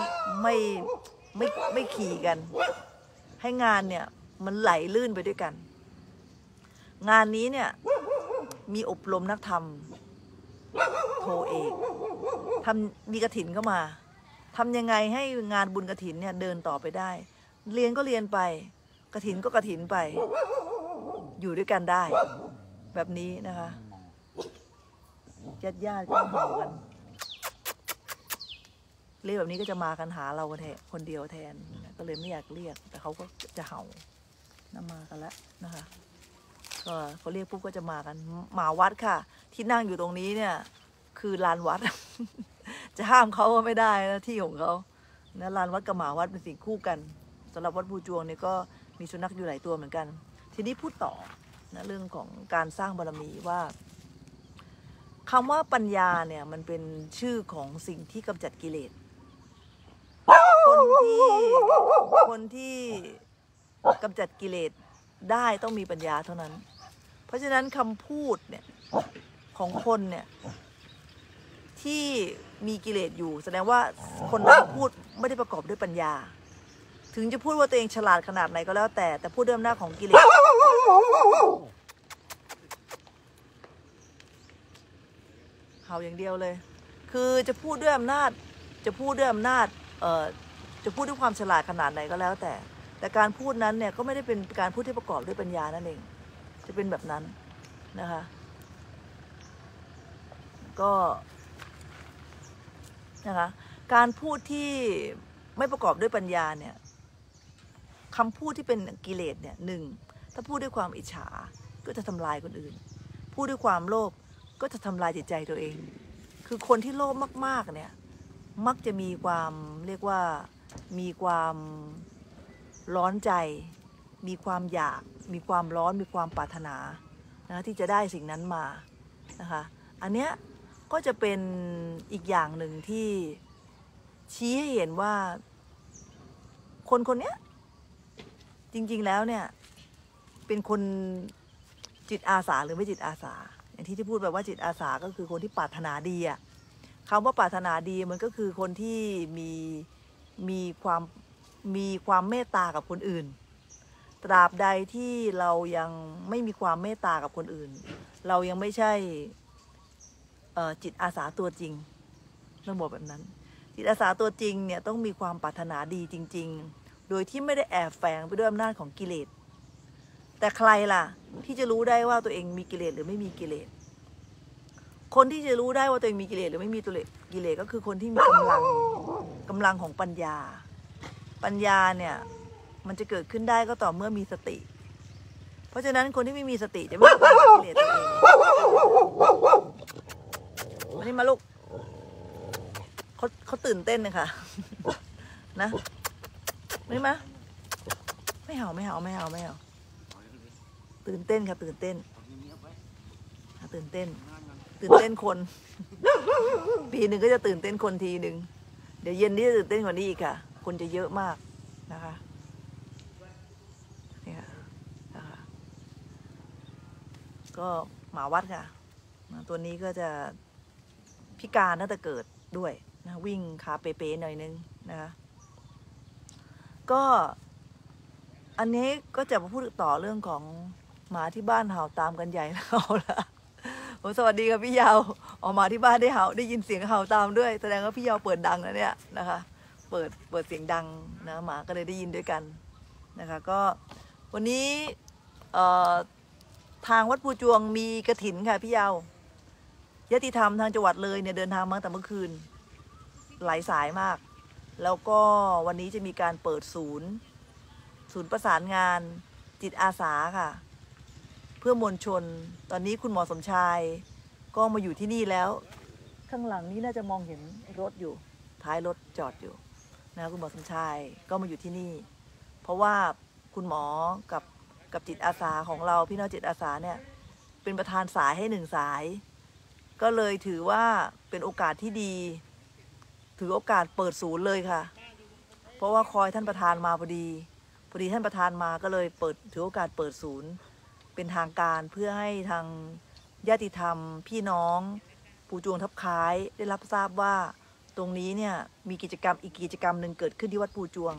ไม่ขี่กันให้งานเนี่ยมันไหลลื่นไปด้วยกันงานนี้เนี่ยมีอบรมนักธรรมโทเอกมีกฐินเข้ามาทำยังไงให้งานบุญกฐินเนี่ยเดินต่อไปได้เรียนก็เรียนไปกฐินก็กฐินไปอยู่ด้วยกันได้แบบนี้นะคะญาติก็เห่ากันเรียกแบบนี้ก็จะมากันหาเราคนเดียวแทนก็เลยไม่อยากเรียกแต่เขาก็จะเห่ามากันแล้วนะคะก็เขาเรียกปุ๊บก็จะมากันหมาวัดค่ะที่นั่งอยู่ตรงนี้เนี่ยคือลานวัด จะห้ามเขาก็ไม่ได้นะที่ของเขานะลานวัดกับหมาวัดเป็นสิ่งคู่กันสำหรับวัดภูจวงเนี่ยก็มีสุนัขอยู่หลายตัวเหมือนกันทีนี้พูดต่อนะเรื่องของการสร้างบารมีว่าคำว่าปัญญาเนี่ยมันเป็นชื่อของสิ่งที่กำจัดกิเลสคนที่กำจัดกิเลสได้ต้องมีปัญญาเท่านั้นเพราะฉะนั้นคำพูดเนี่ยของคนเนี่ยที่มีกิเลสอยู่แสดงว่าคนนั้นพูดไม่ได้ประกอบด้วยปัญญาถึงจะพูดว่าตัวเองฉลาดขนาดไหนก็แล้วแต่พูดด้วยอำนาจของกิเลสเห่าอย่างเดียวเลยคือจะพูดด้วยอำนาจจะพูดด้วยความฉลาดขนาดไหนก็แล้วแต่การพูดนั้นเนี่ยก็ไม่ได้เป็นการพูดที่ประกอบด้วยปัญญานั่นเองจะเป็นแบบนั้นนะคะก็นะคะการพูดที่ไม่ประกอบด้วยปัญญาเนี่ยคำพูดที่เป็นกิเลสเนี่ยหนึ่งถ้าพูดด้วยความอิจฉาก็จะทำลายคนอื่นพูดด้วยความโลภก็จะทำลายจิตใจตัวเองคือคนที่โลภมากๆเนี่ยมักจะมีความเรียกว่ามีความร้อนใจมีความอยากมีความร้อนมีความปรารถนานะที่จะได้สิ่งนั้นมานะคะอันเนี้ยก็จะเป็นอีกอย่างหนึ่งที่ชี้ให้เห็นว่าคนคนนี้จริงๆแล้วเนี่ยเป็นคนจิตอาสาหรือไม่จิตอาสาอย่างที่พูดแบบว่าจิตอาสาก็คือคนที่ปรารถนาดีอะคำว่าปรารถนาดีมันก็คือคนที่มีความเมตตากับคนอื่นตราบใดที่เรายังไม่มีความเมตตากับคนอื่นเรายังไม่ใช่จิตอาสาตัวจริงต้องบอกแบบนั้นจิตอาสาตัวจริงเนี่ยต้องมีความปรารถนาดีจริงๆโดยที่ไม่ได้แอบแฝงไปด้วยอำนาจของกิเลสแต่ใครล่ะที่จะรู้ได้ว่าตัวเองมีกิเลสหรือไม่มีกิเลสคนที่จะรู้ได้ว่าตัวเองมีกิเลสหรือไม่มีตัวกิเลสก็คือคนที่มีกำลังของปัญญาเนี่ยมันจะเกิดขึ้นได้ก็ต่อเมื่อมีสติเพราะฉะนั้นคนที่ไม่มีสติจะไม่รู้กิเลสตัวเองวันนี้มาลูกเขาตื่นเต้นเลยค่ะนะนี่มาไม่เห่าตื่นเต้นค่ะตื่นเต้นคนปีหนึ่งก็จะตื่นเต้นคนทีหนึ่งเดี๋ยวเย็นนี้จะตื่นเต้นกว่านี้อีกค่ะคนจะเยอะมากนะคะนี่ค่ะนะคะก็หมาวัดค่ะตัวนี้ก็จะพิการตั้งแต่เกิดด้วยนะวิ่งขาเป๊ะๆหน่อยนึงนะคะก็อันนี้ก็จะมาพูดต่อเรื่องของหมาที่บ้านเห่าตามกันใหญ่แล้วละสวัสดีครับพี่ยาวออกมาที่บ้านได้ยินเสียงเห่าตามด้วยแสดงว่าพี่ยาวเปิดดังนะเนี่ยนะคะเปิดเสียงดังนะหมาก็เลยได้ยินด้วยกันนะคะก็วันนี้ทางวัดภูจวงมีกฐินค่ะพี่ยาวยติธรรมทางจังหวัดเลยเนี่ยเดินทางมาตั้งแต่เมื่อคืนหลายสายมากแล้วก็วันนี้จะมีการเปิดศูนย์ประสานงานจิตอาสาค่ะเพื่อมวลชนตอนนี้คุณหมอสมชายก็มาอยู่ที่นี่แล้วข้างหลังนี้น่าจะมองเห็นรถอยู่ท้ายรถจอดอยู่นะคุณหมอสมชายก็มาอยู่ที่นี่เพราะว่าคุณหมอกับจิตอาสาของเราพี่น้องจิตอาสาเนี่ยเป็นประธานสายให้1 สายก็เลยถือว่าเป็นโอกาสที่ดีถือโอกาสเปิดศูนย์เลยค่ะเพราะว่าคอยท่านประธานมาพอดีท่านประธานมาก็เลยถือโอกาสเปิดศูนย์เป็นทางการเพื่อให้ทางญาติธรรมพี่น้องภูจวงทับคล้ายได้รับทราบว่าตรงนี้เนี่ยมีกิจกรรมอีกกิจกรรมหนึ่งเกิดขึ้นที่วัดภูจวง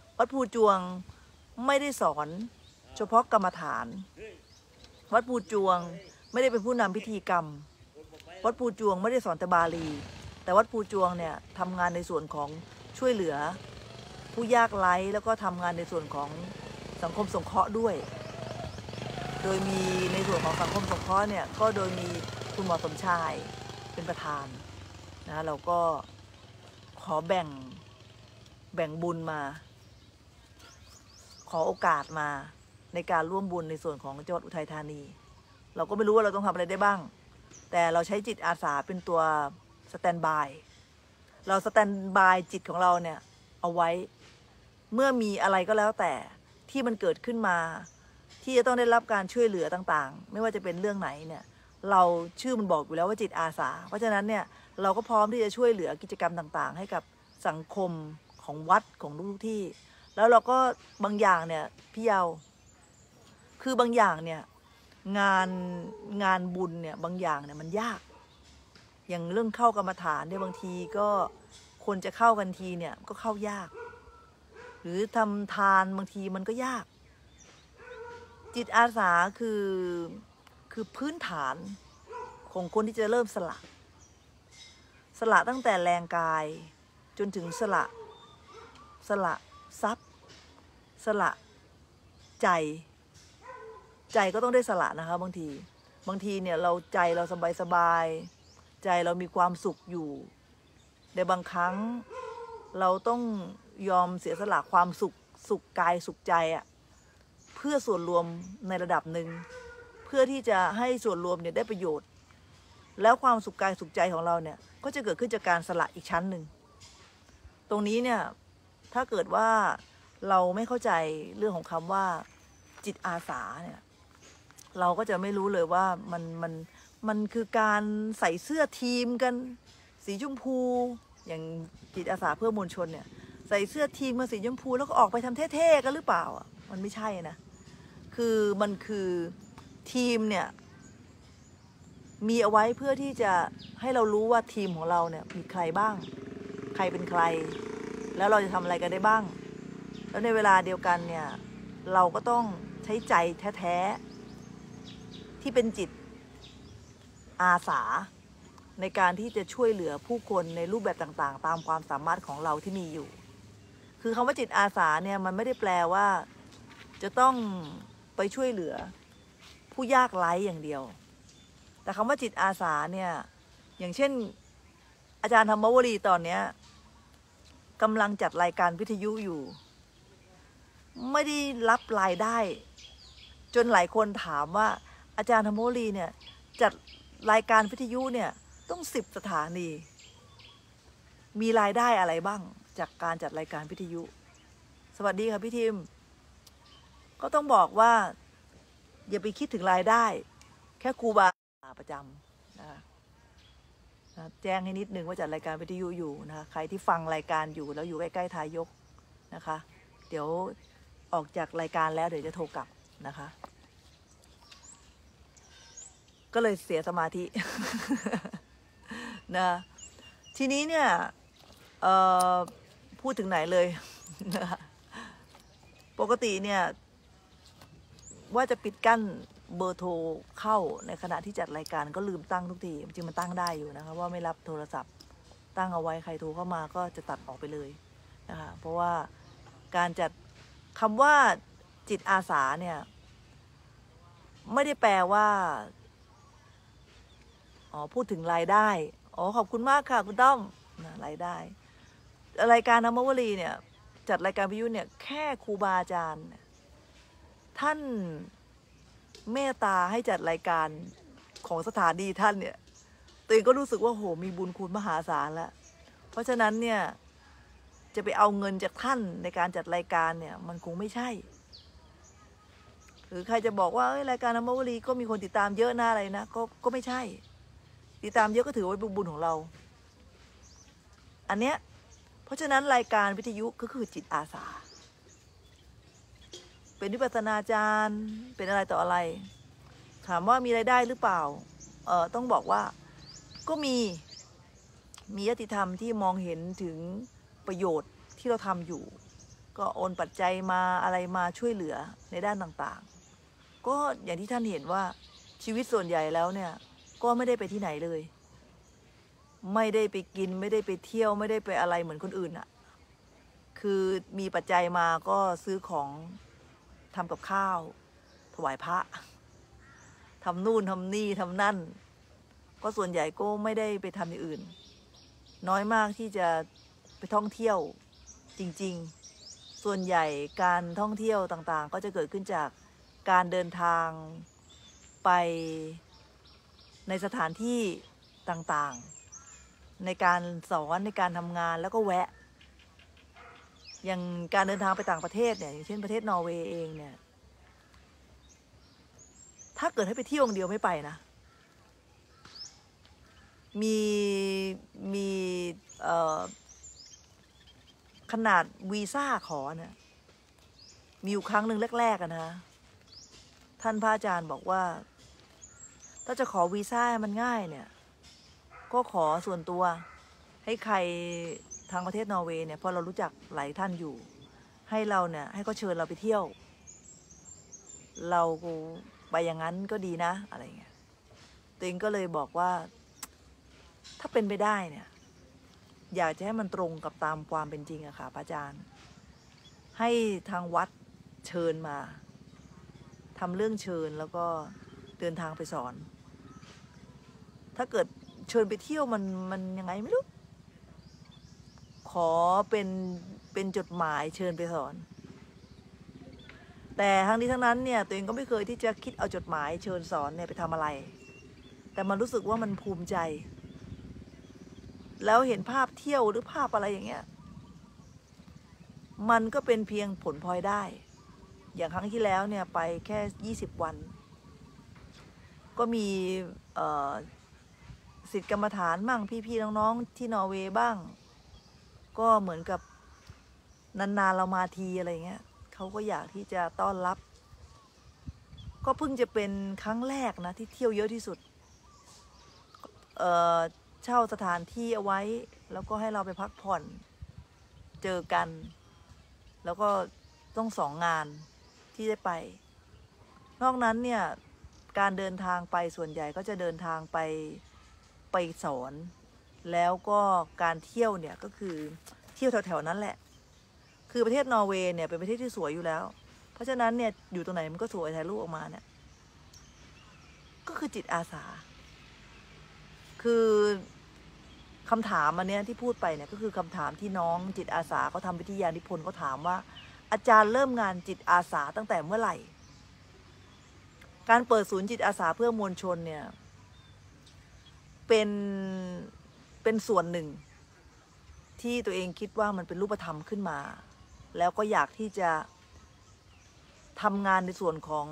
ไม่ได้สอนเฉพาะกรรมฐานวัดภูจวงไม่ได้เป็นผู้นำพิธีกรรมวัดภูจวงไม่ได้สอนแต่บาลีแต่วัดภูจวงเนี่ยทำงานในส่วนของช่วยเหลือผู้ยากไร้แล้วก็ทำงานในส่วนของสังคมสงเคราะห์ด้วยโดยมีในส่วนของสังคมสงเคราะห์เนี่ยก็โดยมีคุณหมอสมชายเป็นประธานนะเราก็ขอแบ่งบุญมาขอโอกาสมาในการร่วมบุญในส่วนของจังหวัดอุทัยธานีเราก็ไม่รู้ว่าเราต้องทำอะไรได้บ้างแต่เราใช้จิตอาสาเป็นตัวสแตนบายเราสแตนบายจิตของเราเนี่ยเอาไว้เมื่อมีอะไรก็แล้วแต่ที่มันเกิดขึ้นมาที่จะต้องได้รับการช่วยเหลือต่างๆไม่ว่าจะเป็นเรื่องไหนเนี่ยเราชื่อมันบอกอยู่แล้วว่าจิตอาสาเพราะฉะนั้นเนี่ยเราก็พร้อมที่จะช่วยเหลือกิจกรรมต่างๆให้กับสังคมของวัดของทุกที่แล้วเราก็บางอย่างเนี่ยพี่เยาคือบางอย่างเนี่ยงานบุญเนี่ยบางอย่างเนี่ยมันยากอย่างเรื่องเข้ากรรมฐานเนี่ยบางทีก็คนจะเข้ากันทีเนี่ยก็เข้ายากหรือทำทานบางทีมันก็ยากจิตอาสาคือพื้นฐานของคนที่จะเริ่มสละตั้งแต่แรงกายจนถึงสละทรัพย์สละใจใจก็ต้องได้สละนะคะบางทีเนี่ยเราใจเราสบายใจเรามีความสุขอยู่แต่บางครั้งเราต้องยอมเสียสละความสุขกายสุขใจอะเพื่อส่วนรวมในระดับหนึ่งเพื่อที่จะให้ส่วนรวมเนี่ยได้ประโยชน์แล้วความสุขกายสุขใจของเราเนี่ยก็จะเกิดขึ้นจากการสละอีกชั้นหนึ่งตรงนี้เนี่ยถ้าเกิดว่าเราไม่เข้าใจเรื่องของคำว่าจิตอาสาเนี่ยเราก็จะไม่รู้เลยว่ามันคือการใส่เสื้อทีมกันสีชมพูอย่างจิตอาสาเพื่อมวลชนเนี่ยใส่เสื้อทีมมาสีชมพูแล้วก็ออกไปทำเท่ๆกันหรือเปล่าอ่ะมันไม่ใช่นะมันคือทีมเนี่ยมีเอาไว้เพื่อที่จะให้เรารู้ว่าทีมของเราเนี่ยมีใครบ้างใครเป็นใครแล้วเราจะทำอะไรกันได้บ้างแล้วในเวลาเดียวกันเนี่ยเราก็ต้องใช้ใจแท้ๆที่เป็นจิตอาสาในการที่จะช่วยเหลือผู้คนในรูปแบบต่างๆตามความสามารถของเราที่มีอยู่คือคำว่าจิตอาสาเนี่ยมันไม่ได้แปลว่าจะต้องไปช่วยเหลือผู้ยากไร้อย่างเดียวแต่คำว่าจิตอาสาเนี่ยอย่างเช่นอาจารย์ธรรมวลีตอนนี้กำลังจัดรายการวิทยุอยู่ไม่ได้รับรายได้จนหลายคนถามว่าอาจารย์ธรรมวลีเนี่ยจัดรายการวิทยุเนี่ยต้อง10 สถานีมีรายได้อะไรบ้างจากการจัดรายการวิทยุสวัสดีค่ะพี่ทิมก็ต้องบอกว่าอย่าไปคิดถึงรายได้แค่ครูบาประจำนะคะแจ้งให้นิดนึงว่าจัดรายการวิทยุอยู่นะคะใครที่ฟังรายการอยู่แล้วอยู่ใกล้ๆทายกนะคะเดี๋ยวออกจากรายการแล้วเดี๋ยวจะโทรกลับนะคะก็เลยเสียสมาธิ นะทีนี้เนี่ยพูดถึงไหนเลย ปกติเนี่ยว่าจะปิดกั้นเบอร์โทรเข้าในขณะที่จัดรายการก็ลืมตั้งทุกทีจริงมันตั้งได้อยู่นะคะว่าไม่รับโทรศัพท์ตั้งเอาไว้ใครโทรเข้ามาก็จะตัดออกไปเลยนะคะเพราะว่าการจัดคำว่าจิตอาสาเนี่ยไม่ได้แปลว่าพูดถึงรายได้ขอบคุณมากค่ะคุณต้อมรายได้รายการธรรมวลีเนี่ยจัดรายการวิทยุเนี่ยแค่ครูบาอาจารย์ท่านเมตตาให้จัดรายการของสถานีท่านเนี่ยตัวเองก็รู้สึกว่าโหมีบุญคุณมหาศาลแล้วเพราะฉะนั้นเนี่ยจะไปเอาเงินจากท่านในการจัดรายการเนี่ยมันคงไม่ใช่หรือใครจะบอกว่ารายการธรรมวลีก็มีคนติดตามเยอะนะอะไรนะก็ไม่ใช่ติดตามเยอะก็ถือว่าเป็นบุญของเราอันเนี้ยเพราะฉะนั้นรายการวิทยุก็คือจิตอาสาเป็นวิปัสสนาจารย์เป็นอะไรต่ออะไรถามว่ามีรายได้หรือเปล่าต้องบอกว่าก็มีญาติธรรมที่มองเห็นถึงประโยชน์ที่เราทำอยู่ก็โอนปัจจัยมาอะไรมาช่วยเหลือในด้านต่างๆก็อย่างที่ท่านเห็นว่าชีวิตส่วนใหญ่แล้วเนี่ยก็ไม่ได้ไปที่ไหนเลยไม่ได้ไปกินไม่ได้ไปเที่ยวไม่ได้ไปอะไรเหมือนคนอื่นอะคือมีปัจจัยมาก็ซื้อของทำกับข้าวถวายพระทำนู่นทำนี่ทำนั่นก็ส่วนใหญ่ก็ไม่ได้ไปทำอย่างอื่นน้อยมากที่จะไปท่องเที่ยวจริงๆส่วนใหญ่การท่องเที่ยวต่างๆก็จะเกิดขึ้นจากการเดินทางไปในสถานที่ต่างๆในการสอนในการทำงานแล้วก็แวะอย่างการเดินทางไปต่างประเทศเนี่ยอย่างเช่นประเทศนอร์เวย์เองเนี่ยถ้าเกิดให้ไปเที่ยวอย่างเดียวไม่ไปนะมีขนาดวีซ่าขอเนี่ยมีอยู่ครั้งหนึ่งแรกๆนะท่านพระอาจารย์บอกว่าถ้าจะขอวีซ่ามันง่ายเนี่ยก็ขอส่วนตัวให้ใครทางประเทศนอร์เวย์เนี่ยพอเรารู้จักหลายท่านอยู่ให้เราเนี่ยให้เขาเชิญเราไปเที่ยวเราไปอย่างนั้นก็ดีนะอะไรเงี้ยตัวเองก็เลยบอกว่าถ้าเป็นไปได้เนี่ยอยากจะให้มันตรงกับตามความเป็นจริงอะค่ะพระอาจารย์ให้ทางวัดเชิญมาทำเรื่องเชิญแล้วก็เดินทางไปสอน ถ้าเกิดเชิญไปเที่ยวมันยังไงไม่รู้ขอเป็นจดหมายเชิญไปสอน แต่ทั้งนี้ทั้งนั้นเนี่ยตัวเองก็ไม่เคยที่จะคิดเอาจดหมายเชิญสอนเนี่ยไปทำอะไร แต่มันรู้สึกว่ามันภูมิใจ แล้วเห็นภาพเที่ยวหรือภาพอะไรอย่างเงี้ยมันก็เป็นเพียงผลพลอยได้ อย่างครั้งที่แล้วเนี่ยไปแค่20 วันก็มีศิษย์กรรมฐานมั่งพี่ๆน้องๆที่นอร์เวย์บ้างก็เหมือนกับนานๆเรามาทีอะไรเงี้ยเขาก็อยากที่จะต้อนรับ ก็เพิ่งจะเป็นครั้งแรกนะที่เที่ยวเยอะที่สุดเช่าสถานที่เอาไว้แล้วก็ให้เราไปพักผ่อนเจอกันแล้วก็ต้อง2 งานที่ได้ไปนอกนั้นเนี่ยการเดินทางไปส่วนใหญ่ก็จะเดินทางไปสอนแล้วก็การเที่ยวเนี่ยก็คือเที่ยวแถวๆนั้นแหละคือประเทศนอร์เวย์เนี่ยเป็นประเทศที่สวยอยู่แล้วเพราะฉะนั้นเนี่ยอยู่ตรงไหนมันก็สวยถ่ายรูปออกมาเนี่ยก็คือจิตอาสาคือคำถามอันเนี้ยที่พูดไปเนี่ยก็คือคำถามที่น้องจิตอาสาเขาทำวิทยานิพนธ์เขาถามว่าอาจารย์เริ่มงานจิตอาสาตั้งแต่เมื่อไหร่การเปิดศูนย์จิตอาสาเพื่อมวลชนเนี่ยเป็นส่วนหนึ่งที่ตัวเองคิดว่ามันเป็นรูปธรรมขึ้นมาแล้วก็อยากที่จะทำงานในส่วนของ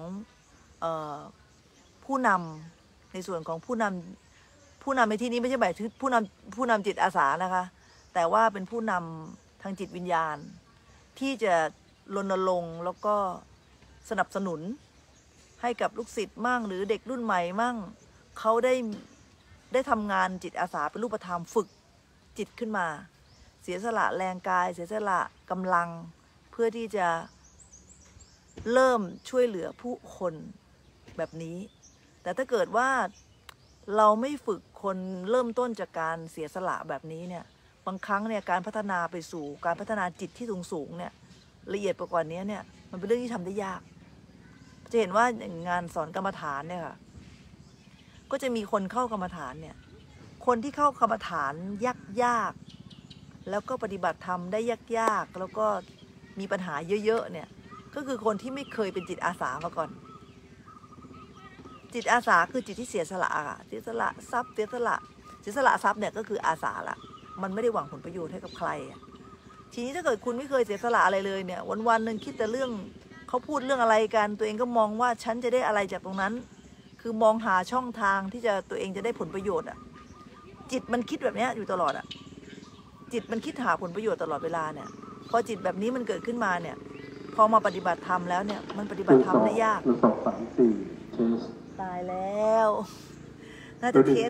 ผู้นำในส่วนของผู้นำในที่นี้ไม่ใช่หมายถึงผู้นำจิตอาสานะคะแต่ว่าเป็นผู้นำทางจิตวิญญาณที่จะรณรงค์แล้วก็สนับสนุนให้กับลูกศิษย์มั่งหรือเด็กรุ่นใหม่มั่งเขาได้ทำงานจิตอาสาเป็นรูปธรรมฝึกจิตขึ้นมาเสียสละแรงกายเสียสละกำลังเพื่อที่จะเริ่มช่วยเหลือผู้คนแบบนี้แต่ถ้าเกิดว่าเราไม่ฝึกคนเริ่มต้นจากการเสียสละแบบนี้เนี่ยบางครั้งเนี่ยการพัฒนาไปสู่การพัฒนาจิตที่สูงเนี่ยละเอียดกว่านี้เนี่ยมันเป็นเรื่องที่ทำได้ยากจะเห็นว่างานสอนกรรมฐานเนี่ยค่ะก็จะมีคนเข้ากรรมฐานเนี่ยคนที่เข้ากรรมฐานยากแล้วก็ปฏิบัติธรรมได้ยากแล้วก็มีปัญหาเยอะๆเนี่ยก็คือคนที่ไม่เคยเป็นจิตอาสามาก่อนจิตอาสาคือจิตที่เสียสละค่ะเสียสละทรัพย์เสียสละทรัพย์เนี่ยก็คืออาสาละมันไม่ได้หวังผลประโยชน์ให้กับใครทีนี้ถ้าเกิดคุณไม่เคยเสียสละอะไรเลยเนี่ยวันๆนึงคิดแต่เรื่องเขาพูดเรื่องอะไรกันตัวเองก็มองว่าฉันจะได้อะไรจากตรงนั้นคือมองหาช่องทางที่จะตัวเองจะได้ผลประโยชน์จิตมันคิดแบบนี้อยู่ตลอดจิตมันคิดหาผลประโยชน์ตลอดเวลาเนี่ยพอจิตแบบนี้มันเกิดขึ้นมาเนี่ยพอมาปฏิบัติธรรมแล้วเนี่ยมันปฏิบัติธรรมได้ยากตายแล้วน่าจะเทส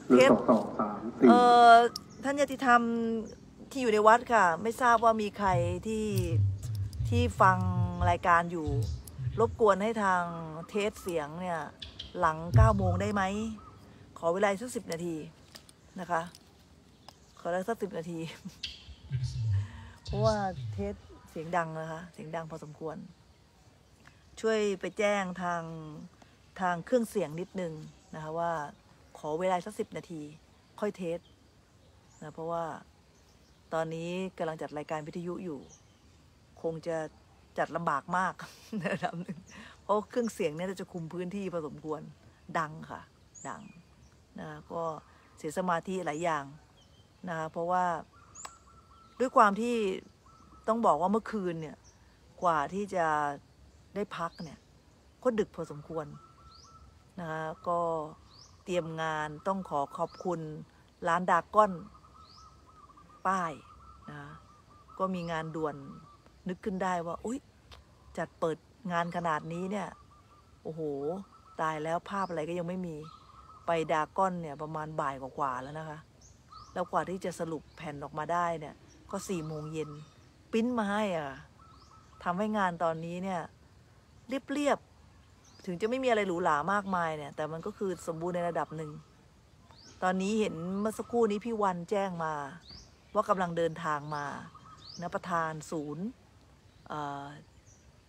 ท่านญาติธรรมที่อยู่ในวัดค่ะไม่ทราบว่ามีใครที่ฟังรายการอยู่รบกวนให้ทางเทสเสียงเนี่ยหลัง9 โมงได้ไหมขอเวลาสัก10 นาทีนะคะขอได้สัก10 นาทีเพราะว่าเทสเสียงดังนะคะเสียงดังพอสมควรช่วยไปแจ้งทางเครื่องเสียงนิดนึงนะคะว่าขอเวลาสัก10 นาทีค่อยเทสนะเพราะว่าตอนนี้กำลังจัดรายการวิทยุอยู่คงจะจัดลำบากมากในระดับหนึ่งเพราะเครื่องเสียงเนี่ยจะคุมพื้นที่พอสมควรดังค่ะดังนะก็เสียสมาธิหลายอย่างนะคะเพราะว่าด้วยความที่ต้องบอกว่าเมื่อคืนเนี่ยกว่าที่จะได้พักเนี่ยก็ดึกพอสมควรนะคะก็เตรียมงานต้องขอบคุณร้านดากอนป้ายนะก็มีงานด่วนนึกขึ้นได้ว่าอุ๊ยจัดเปิดงานขนาดนี้เนี่ยโอ้โหตายแล้วภาพอะไรก็ยังไม่มีไปดากอนเนี่ยประมาณบ่ายกว่าแล้วนะคะแล้วกว่าที่จะสรุปแผ่นออกมาได้เนี่ยก็4 โมงเย็นปริ้นมาให้ทำให้งานตอนนี้เนี่ยเรียบถึงจะไม่มีอะไรหรูหรามากมายเนี่ยแต่มันก็คือสมบูรณ์ในระดับหนึ่งตอนนี้เห็นเมื่อสักครู่นี้พี่วันแจ้งมาว่ากำลังเดินทางมานะประธานศูนย์จิ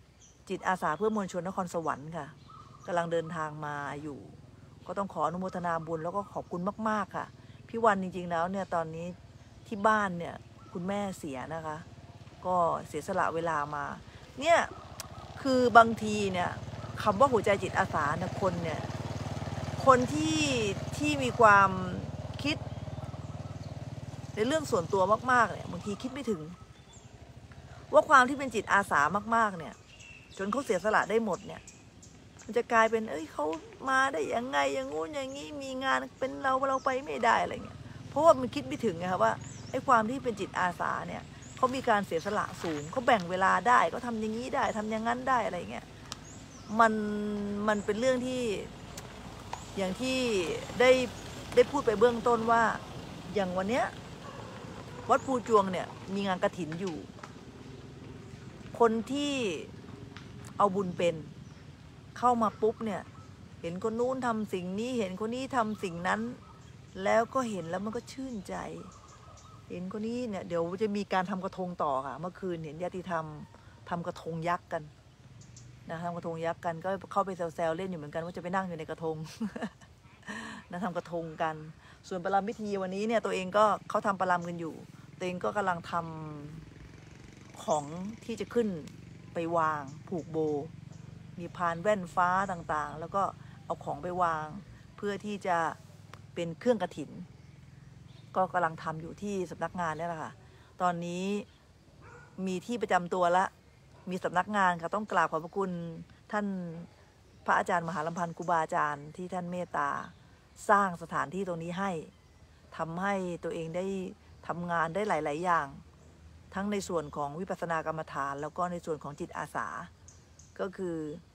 จิตอาสาเพื่อมวลชนนครสวรรค์ค่ะกำลังเดินทางมาอยู่ก็ต้องขออนุโมทนาบุญแล้วก็ขอบคุณมากๆค่ะพี่วันจริงๆแล้วเนี่ยตอนนี้ที่บ้านเนี่ยคุณแม่เสียนะคะก็เสียสละเวลามาเนี่ยคือบางทีเนี่ยคำว่าหัวใจจิตอาสาเนี่ยคนที่มีความคิดในเรื่องส่วนตัวมากๆเนี่ยบางทีคิดไม่ถึงว่าความที่เป็นจิตอาสามากๆเนี่ยจนเขาเสียสละได้หมดเนี่ยมันจะกลายเป็นเขามาได้ยังไงอย่างงู้นอย่างนี้มีงานเป็นเราไปไม่ได้อะไรเงี้ยเพราะว่ามันคิดไม่ถึงไงครับว่าไอ้ความที่เป็นจิตอาสาเนี่ยเขามีการเสียสละสูงเขาแบ่งเวลาได้ก็ทำอย่างนี้ได้ทำอย่างนั้นได้อะไรเงี้ยมันเป็นเรื่องที่อย่างที่ได้พูดไปเบื้องต้นว่าอย่างวันเนี้ยวัดภูจวงเนี่ยมีงานกฐินอยู่คนที่เอาบุญเป็นเข้ามาปุ๊บเนี่ยเห็นคนนู้นทำสิ่งนี้เห็นคนนี้ทำสิ่งนั้นแล้วก็เห็นแล้วมันก็ชื่นใจเห็นคนนี้เนี่ยเดี๋ยวจะมีการทำกระทงต่อค่ะเมื่อคืนเห็นญาติธรรมทำกระทงยักษ์กันนะทำกระทงยักษ์กันก็เข้าไปแซวๆเล่นอยู่เหมือนกันว่าจะไปนั่งอยู่ในกระทง นะทำกระทงกันส่วนประลัมพิธีวันนี้เนี่ยตัวเองก็เขาทำประลัมกันอยู่ตัวเองก็กำลังทำของที่จะขึ้นไปวางผูกโบมีพานแว่นฟ้าต่างๆแล้วก็เอาของไปวางเพื่อที่จะเป็นเครื่องกฐินก็กำลังทำอยู่ที่สำนักงานนี่แหละค่ะตอนนี้มีที่ประจำตัวละมีสำนักงานค่ะต้องกราบขอบพระคุณท่านพระอาจารย์มหาลำพันธ์ครูบาอาจารย์ที่ท่านเมตตาสร้างสถานที่ตรงนี้ให้ทำให้ตัวเองได้ทำงานได้หลายๆอย่างทั้งในส่วนของวิปัสสนากรรมฐานแล้วก็ในส่วนของจิตอาสาก็คือ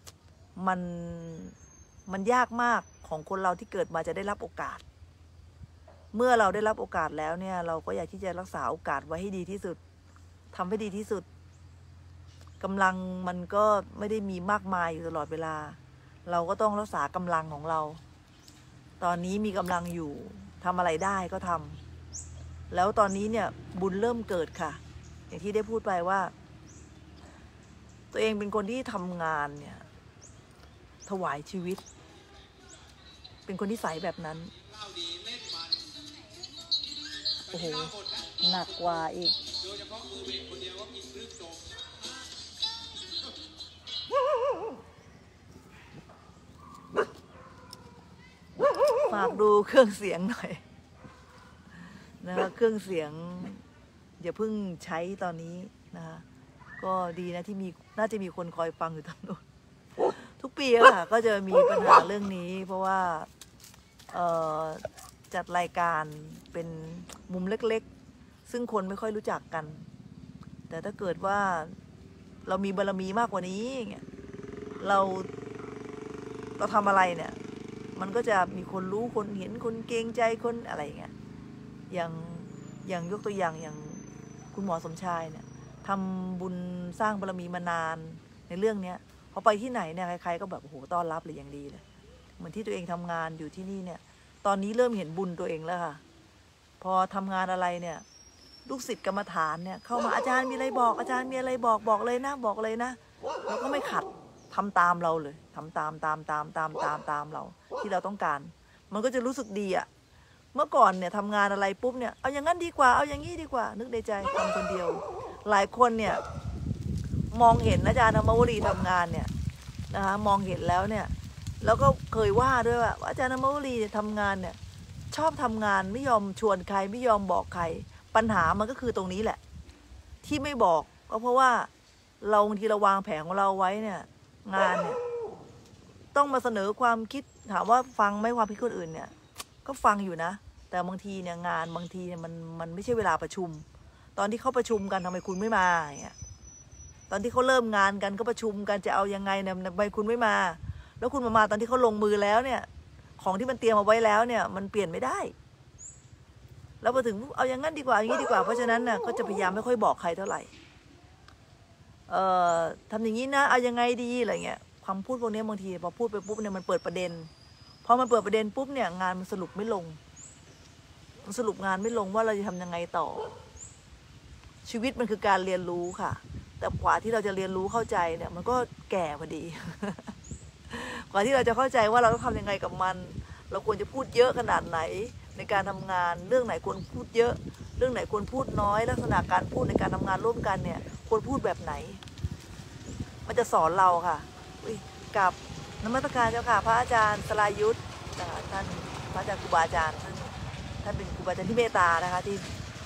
มันยากมากของคนเราที่เกิดมาจะได้รับโอกาสเมื่อเราได้รับโอกาสแล้วเนี่ยเราก็อยากที่จะรักษาโอกาสไว้ให้ดีที่สุดทำให้ดีที่สุดกำลังมันก็ไม่ได้มีมากมายอยู่ตลอดเวลาเราก็ต้องรักษากำลังของเราตอนนี้มีกำลังอยู่ทำอะไรได้ก็ทำแล้วตอนนี้เนี่ยบุญเริ่มเกิดค่ะอย่างที่ได้พูดไปว่าตัวเองเป็นคนที่ทำงานเนี่ยถวายชีวิตเป็นคนที่ใสแบบนั้นโอ้โหหนักกว่าอีกฝากดูเครื่องเสียงหน่อยนะคะเครื่องเสียงอย่าเพิ่งใช้ตอนนี้นะคะก็ดีนะที่มีน่าจะมีคนคอยฟังอยู่ตรงนู้นทุกปีค่ะก็จะมีปัญหาเรื่องนี้เพราะว่าจัดรายการเป็นมุมเล็กๆซึ่งคนไม่ค่อยรู้จักกันแต่ถ้าเกิดว่าเรามีบารมีมากกว่านี้เราทำอะไรเนี่ยมันก็จะมีคนรู้คนเห็นคนเกรงใจคนอะไรอย่างเงี้ยอย่างยกตัวอย่างอย่างคุณหมอสมชายเนี่ยทำบุญสร้างบารมีมานานในเรื่องเนี้ยพอไปที่ไหนเนี่ยใครๆก็แบบโอ้โหต้อนรับเลยอย่างดีเลยเหมือนที่ตัวเองทำงานอยู่ที่นี่เนี่ยตอนนี้เริ่มเห็นบุญตัวเองแล้วค่ะพอทำงานอะไรเนี่ยลูกศิษย์กรรมฐานเนี่ยเข้ามาอาจารย์มีอะไรบอกอาจารย์มีอะไรบอกเลยนะบอกเลยนะแล้วก็ไม่ขัดทำตามเราเลยทำตามเราที่เราต้องการมันก็จะรู้สึกดีอะเมื่อก่อนเนี่ยทำงานอะไรปุ๊บเนี่ยเอาอย่างนั้นดีกว่าเอาอย่างนี้ดีกว่านึกในใจทำคนเดียวหลายคนเนี่ยมองเห็นอาจารย์ธรรมวรีทำงานเนี่ยนะคะมองเห็นแล้วเนี่ยแล้วก็เคยว่าด้วยว่าอาจารย์ธรรมวรีทำงานเนี่ยชอบทำงานไม่ยอมชวนใครไม่ยอมบอกใครปัญหามันก็คือตรงนี้แหละที่ไม่บอกก็เพราะว่าเราบางทีเราวางแผนของเราไว้เนี่ยงานเนี่ยต้องมาเสนอความคิดถามว่าฟังไหมความคิดคนอื่นเนี่ยก็ฟังอยู่นะแต่บางทีเนี่ยงานบางทีเนี่ยมันไม่ใช่เวลาประชุมตอนที่เขาประชุมกันทำไมคุณไม่มาอย่างเงี้ยตอนที่เขาเริ่มงานกันก็ประชุมกันจะเอายังไงเนี่ยทำไมคุณไม่มาแล้วคุณมาตอนที่เขาลงมือแล้วเนี่ยของที่มันเตรียมเอาไว้แล้วเนี่ยมันเปลี่ยนไม่ได้แล้วพอถึงเอาอย่างนั้นดีกว่าอย่างนี้ดีกว่าเพราะฉะนั้นน่ะก็จะพยายามไม่ค่อยบอกใครเท่าไหร่ทำอย่างนี้นะเอายังไงดีอะไรเงี้ยความพูดพวกนี้บางทีพอพูดไปปุ๊บเนี่ยมันเปิดประเด็นพอมันเปิดประเด็นปุ๊บเนี่ยงานมันสรุปไม่ลงมันสรุปงานไม่ลงว่าเราจะทำยังไงต่อชีวิตมันคือการเรียนรู้ค่ะแต่กว่าที่เราจะเรียนรู้เข้าใจเนี่ยมันก็แก่พอดี กว่าที่เราจะเข้าใจว่าเราต้องทำยังไงกับมันเราควรจะพูดเยอะขนาดไหนในการทำงานเรื่องไหนควรพูดเยอะเรื่องไหนควรพูดน้อยลักษณะการพูดในการทำงานร่วมกันเนี่ยควรพูดแบบไหนมันจะสอนเราค่ะกับนมัสการเจ้าค่ะพระอาจารย์สลายุทธท่านพระอาจารย์ครูบาอาจารย์ซึ่งท่านเป็นครูบาอาจารย์ที่เมตตานะคะที่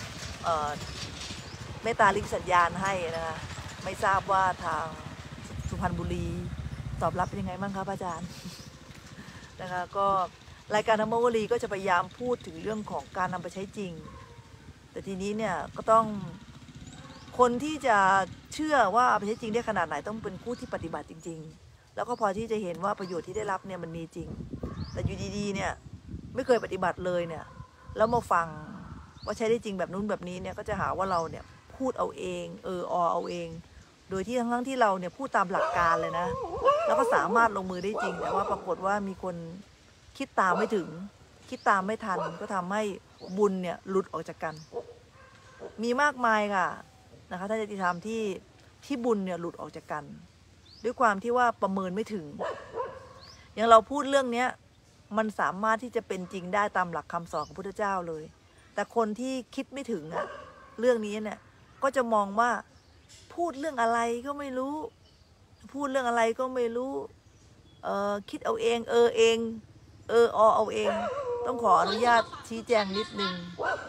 เมตตาลิงสัญญาณให้นะคะไม่ทราบว่าทางสุพรรณบุรีตอบรับเป็นยังไงบ้างคะพระอาจารย์นะคะก็รายการธรรมวลีก็จะพยายามพูดถึงเรื่องของการนำไปใช้จริงแต่ทีนี้เนี่ยก็ต้องคนที่จะเชื่อว่าไปใช้จริงได้ขนาดไหนต้องเป็นผู้ที่ปฏิบัติจริงๆแล้วก็พอที่จะเห็นว่าประโยชน์ที่ได้รับเนี่ยมันมีจริงแต่อยู่ดีๆเนี่ยไม่เคยปฏิบัติเลยเนี่ยแล้วมาฟังว่าใช้ได้จริงแบบนู้นแบบนี้เนี่ยก็จะหาว่าเราเนี่ยพูดเอาเองเอาเองโดยที่ทั้งที่เราเนี่ยพูดตามหลักการเลยนะแล้วก็สามารถลงมือได้จริงแต่ว่าปรากฏว่ามีคนคิดตามไม่ถึงคิดตามไม่ทันก็ทำให้บุญเนี่ยหลุดออกจากกันมีมากมายค่ะนะคะท่านญาติธรรมที่บุญเนี่ยหลุดออกจากกันด้วยความที่ว่าประเมินไม่ถึงอย่างเราพูดเรื่องเนี้ยมันสามารถที่จะเป็นจริงได้ตามหลักคำสอนของพุทธเจ้าเลยแต่คนที่คิดไม่ถึงอะเรื่องนี้เนี่ยก็จะมองว่าพูดเรื่องอะไรก็ไม่รู้พูดเรื่องอะไรก็ไม่รู้คิดเอาเองเองเอาเองต้องขออนุญาตชี้แจงนิดนึง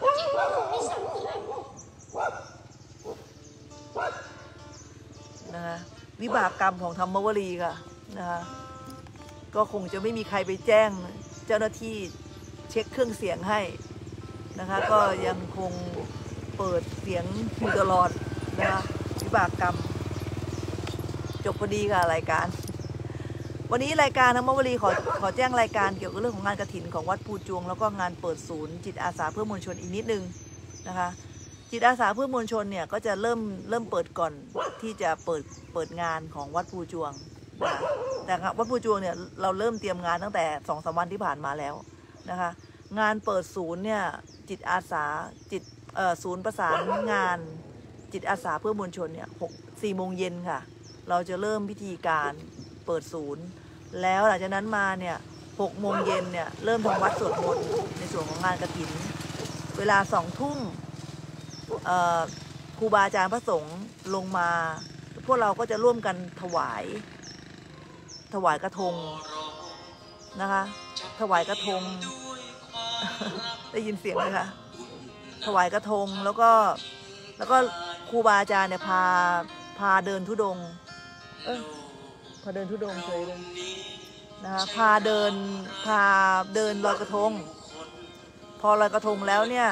นะคะวิบากกรรมของธรรมวลีค่ะนะคะก็คงจะไม่มีใครไปแจ้งเจ้าหน้าที่เช็คเครื่องเสียงให้นะคะก็ยังคงเปิดเสียงอยู่ตลอดนะคะวิบากกรรมจบพอดีค่ะรายการวันนี้รายการธรรมวลีขอแจ้งรายการเกี่ยวกับเรื่องของงานกฐินของวัดภูจวงแล้วก็งานเปิดศูนย์จิตอาสาเพื่อมวลชนอีกนิดนึงนะคะจิตอาสาเพื่อมวลชนเนี่ยก็จะเริ่มเปิดก่อนที่จะเปิดงานของวัดภูจวงแต่วัดภูจวงเนี่ยเราเริ่มเตรียมงานตั้งแต่2-3 วันที่ผ่านมาแล้วนะคะงานเปิดศูนย์เนี่ยจิตอาสาศูนย์ประสานงานจิตอาสาเพื่อมวลชนเนี่ย4 โมงเย็นค่ะเราจะเริ่มพิธีการเปิดศูนย์แล้วหลังจากนั้นมาเนี่ย6 โมงเย็นเนี่ยเริ่มทำวัดสวดมนต์ในส่วนของงานกฐินเวลา2 ทุ่มครูบาอาจารย์พระสงฆ์ลงมาพวกเราก็จะร่วมกันถวายกระทงนะคะถวายกระทง ได้ยินเสียงไหมคะถวายกระทงแล้วก็ครูบาอาจารย์เนี่ยพาเดินธุดงค์พาเดินธุดงค์เฉยเลยนะคะพาเดินลอยกระทงพอลอยกระทงแล้วเนี่ย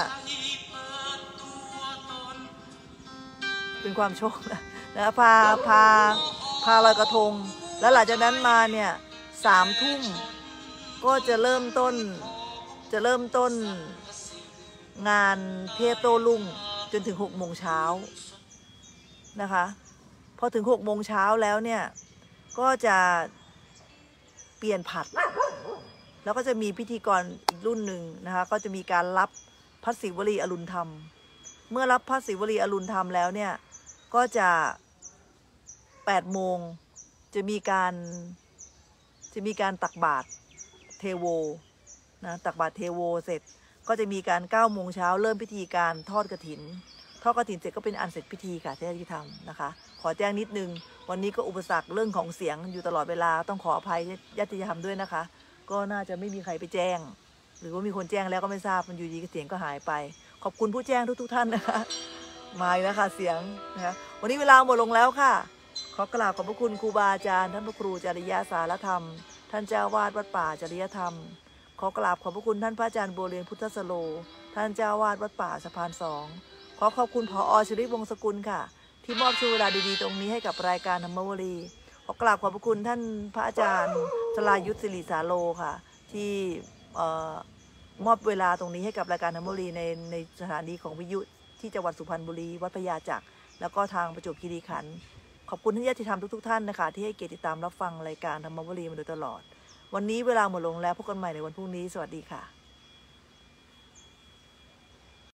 เป็นความโชคนะพาลอยกระทงแล้วหลังจากนั้นมาเนี่ย3 ทุ่มก็จะเริ่มต้นงานเทศโต้รุ่งจนถึง6 โมงเช้านะคะพอถึง6 โมงเช้าแล้วเนี่ยก็จะเปลี่ยนผัดแล้วก็จะมีพิธีกรอีกรุ่นหนึ่งนะคะก็จะมีการรับพระศิวลีอรุณธรรมเมื่อรับพระศิวลีอรุณธรรมแล้วเนี่ยก็จะ8 โมงจะมีการตักบาตรเทโวนะตักบาตรเทโวเสร็จก็จะมีการ9 โมงเช้าเริ่มพิธีการทอดกฐินเสร็จก็เป็นอันเสร็จพิธีค่ะที่ทำนะคะขอแจ้งนิดนึงวันนี้ก็อุปสรรคเรื่องของเสียงอยู่ตลอดเวลาต้องขออภัยญาติธรรมด้วยนะคะก็น่าจะไม่มีใครไปแจ้งหรือว่ามีคนแจ้งแล้วก็ไม่ทราบมันอยู่ดีเสียงก็หายไปขอบคุณผู้แจ้งทุกท่านนะคะมาแล้วค่ะเสียงนะคะวันนี้เวลาหมดลงแล้วค่ะขอกราบขอบพระคุณครูบาอาจารย์ท่านพระครูจริยสารธรรมท่านเจ้าวาดวัดป่าจริยธรรมขอกราบขอบพระคุณท่านพระอาจารย์บัวเรียนพุทธสโลท่านเจ้าวาดวัดป่าสะพาน2ขอขอบคุณผอ.ชริวงศ์สกุลค่ะที่มอบช่วงเวลาดีๆตรงนี้ให้กับรายการธรรมวลีขอกราบขอบพระคุณท่านพระอาจารย์สลายุทธศิริสาโลค่ะที่มอบเวลาตรงนี้ให้กับรายการธรรมวลีในสถานีของวิทยุที่จังหวัดสุพรรณบุรีวัดพญาจักรแล้วก็ทางประจวบคีรีขันธ์ขอบคุณท่านญาติธรรมทุกท่านนะคะที่ให้เกียรติติดตามรับฟังรายการธรรมวลีมาโดยตลอดวันนี้เวลาหมดลงแล้วพบกันใหม่ในวันพรุ่งนี้สวัสดีค่ะ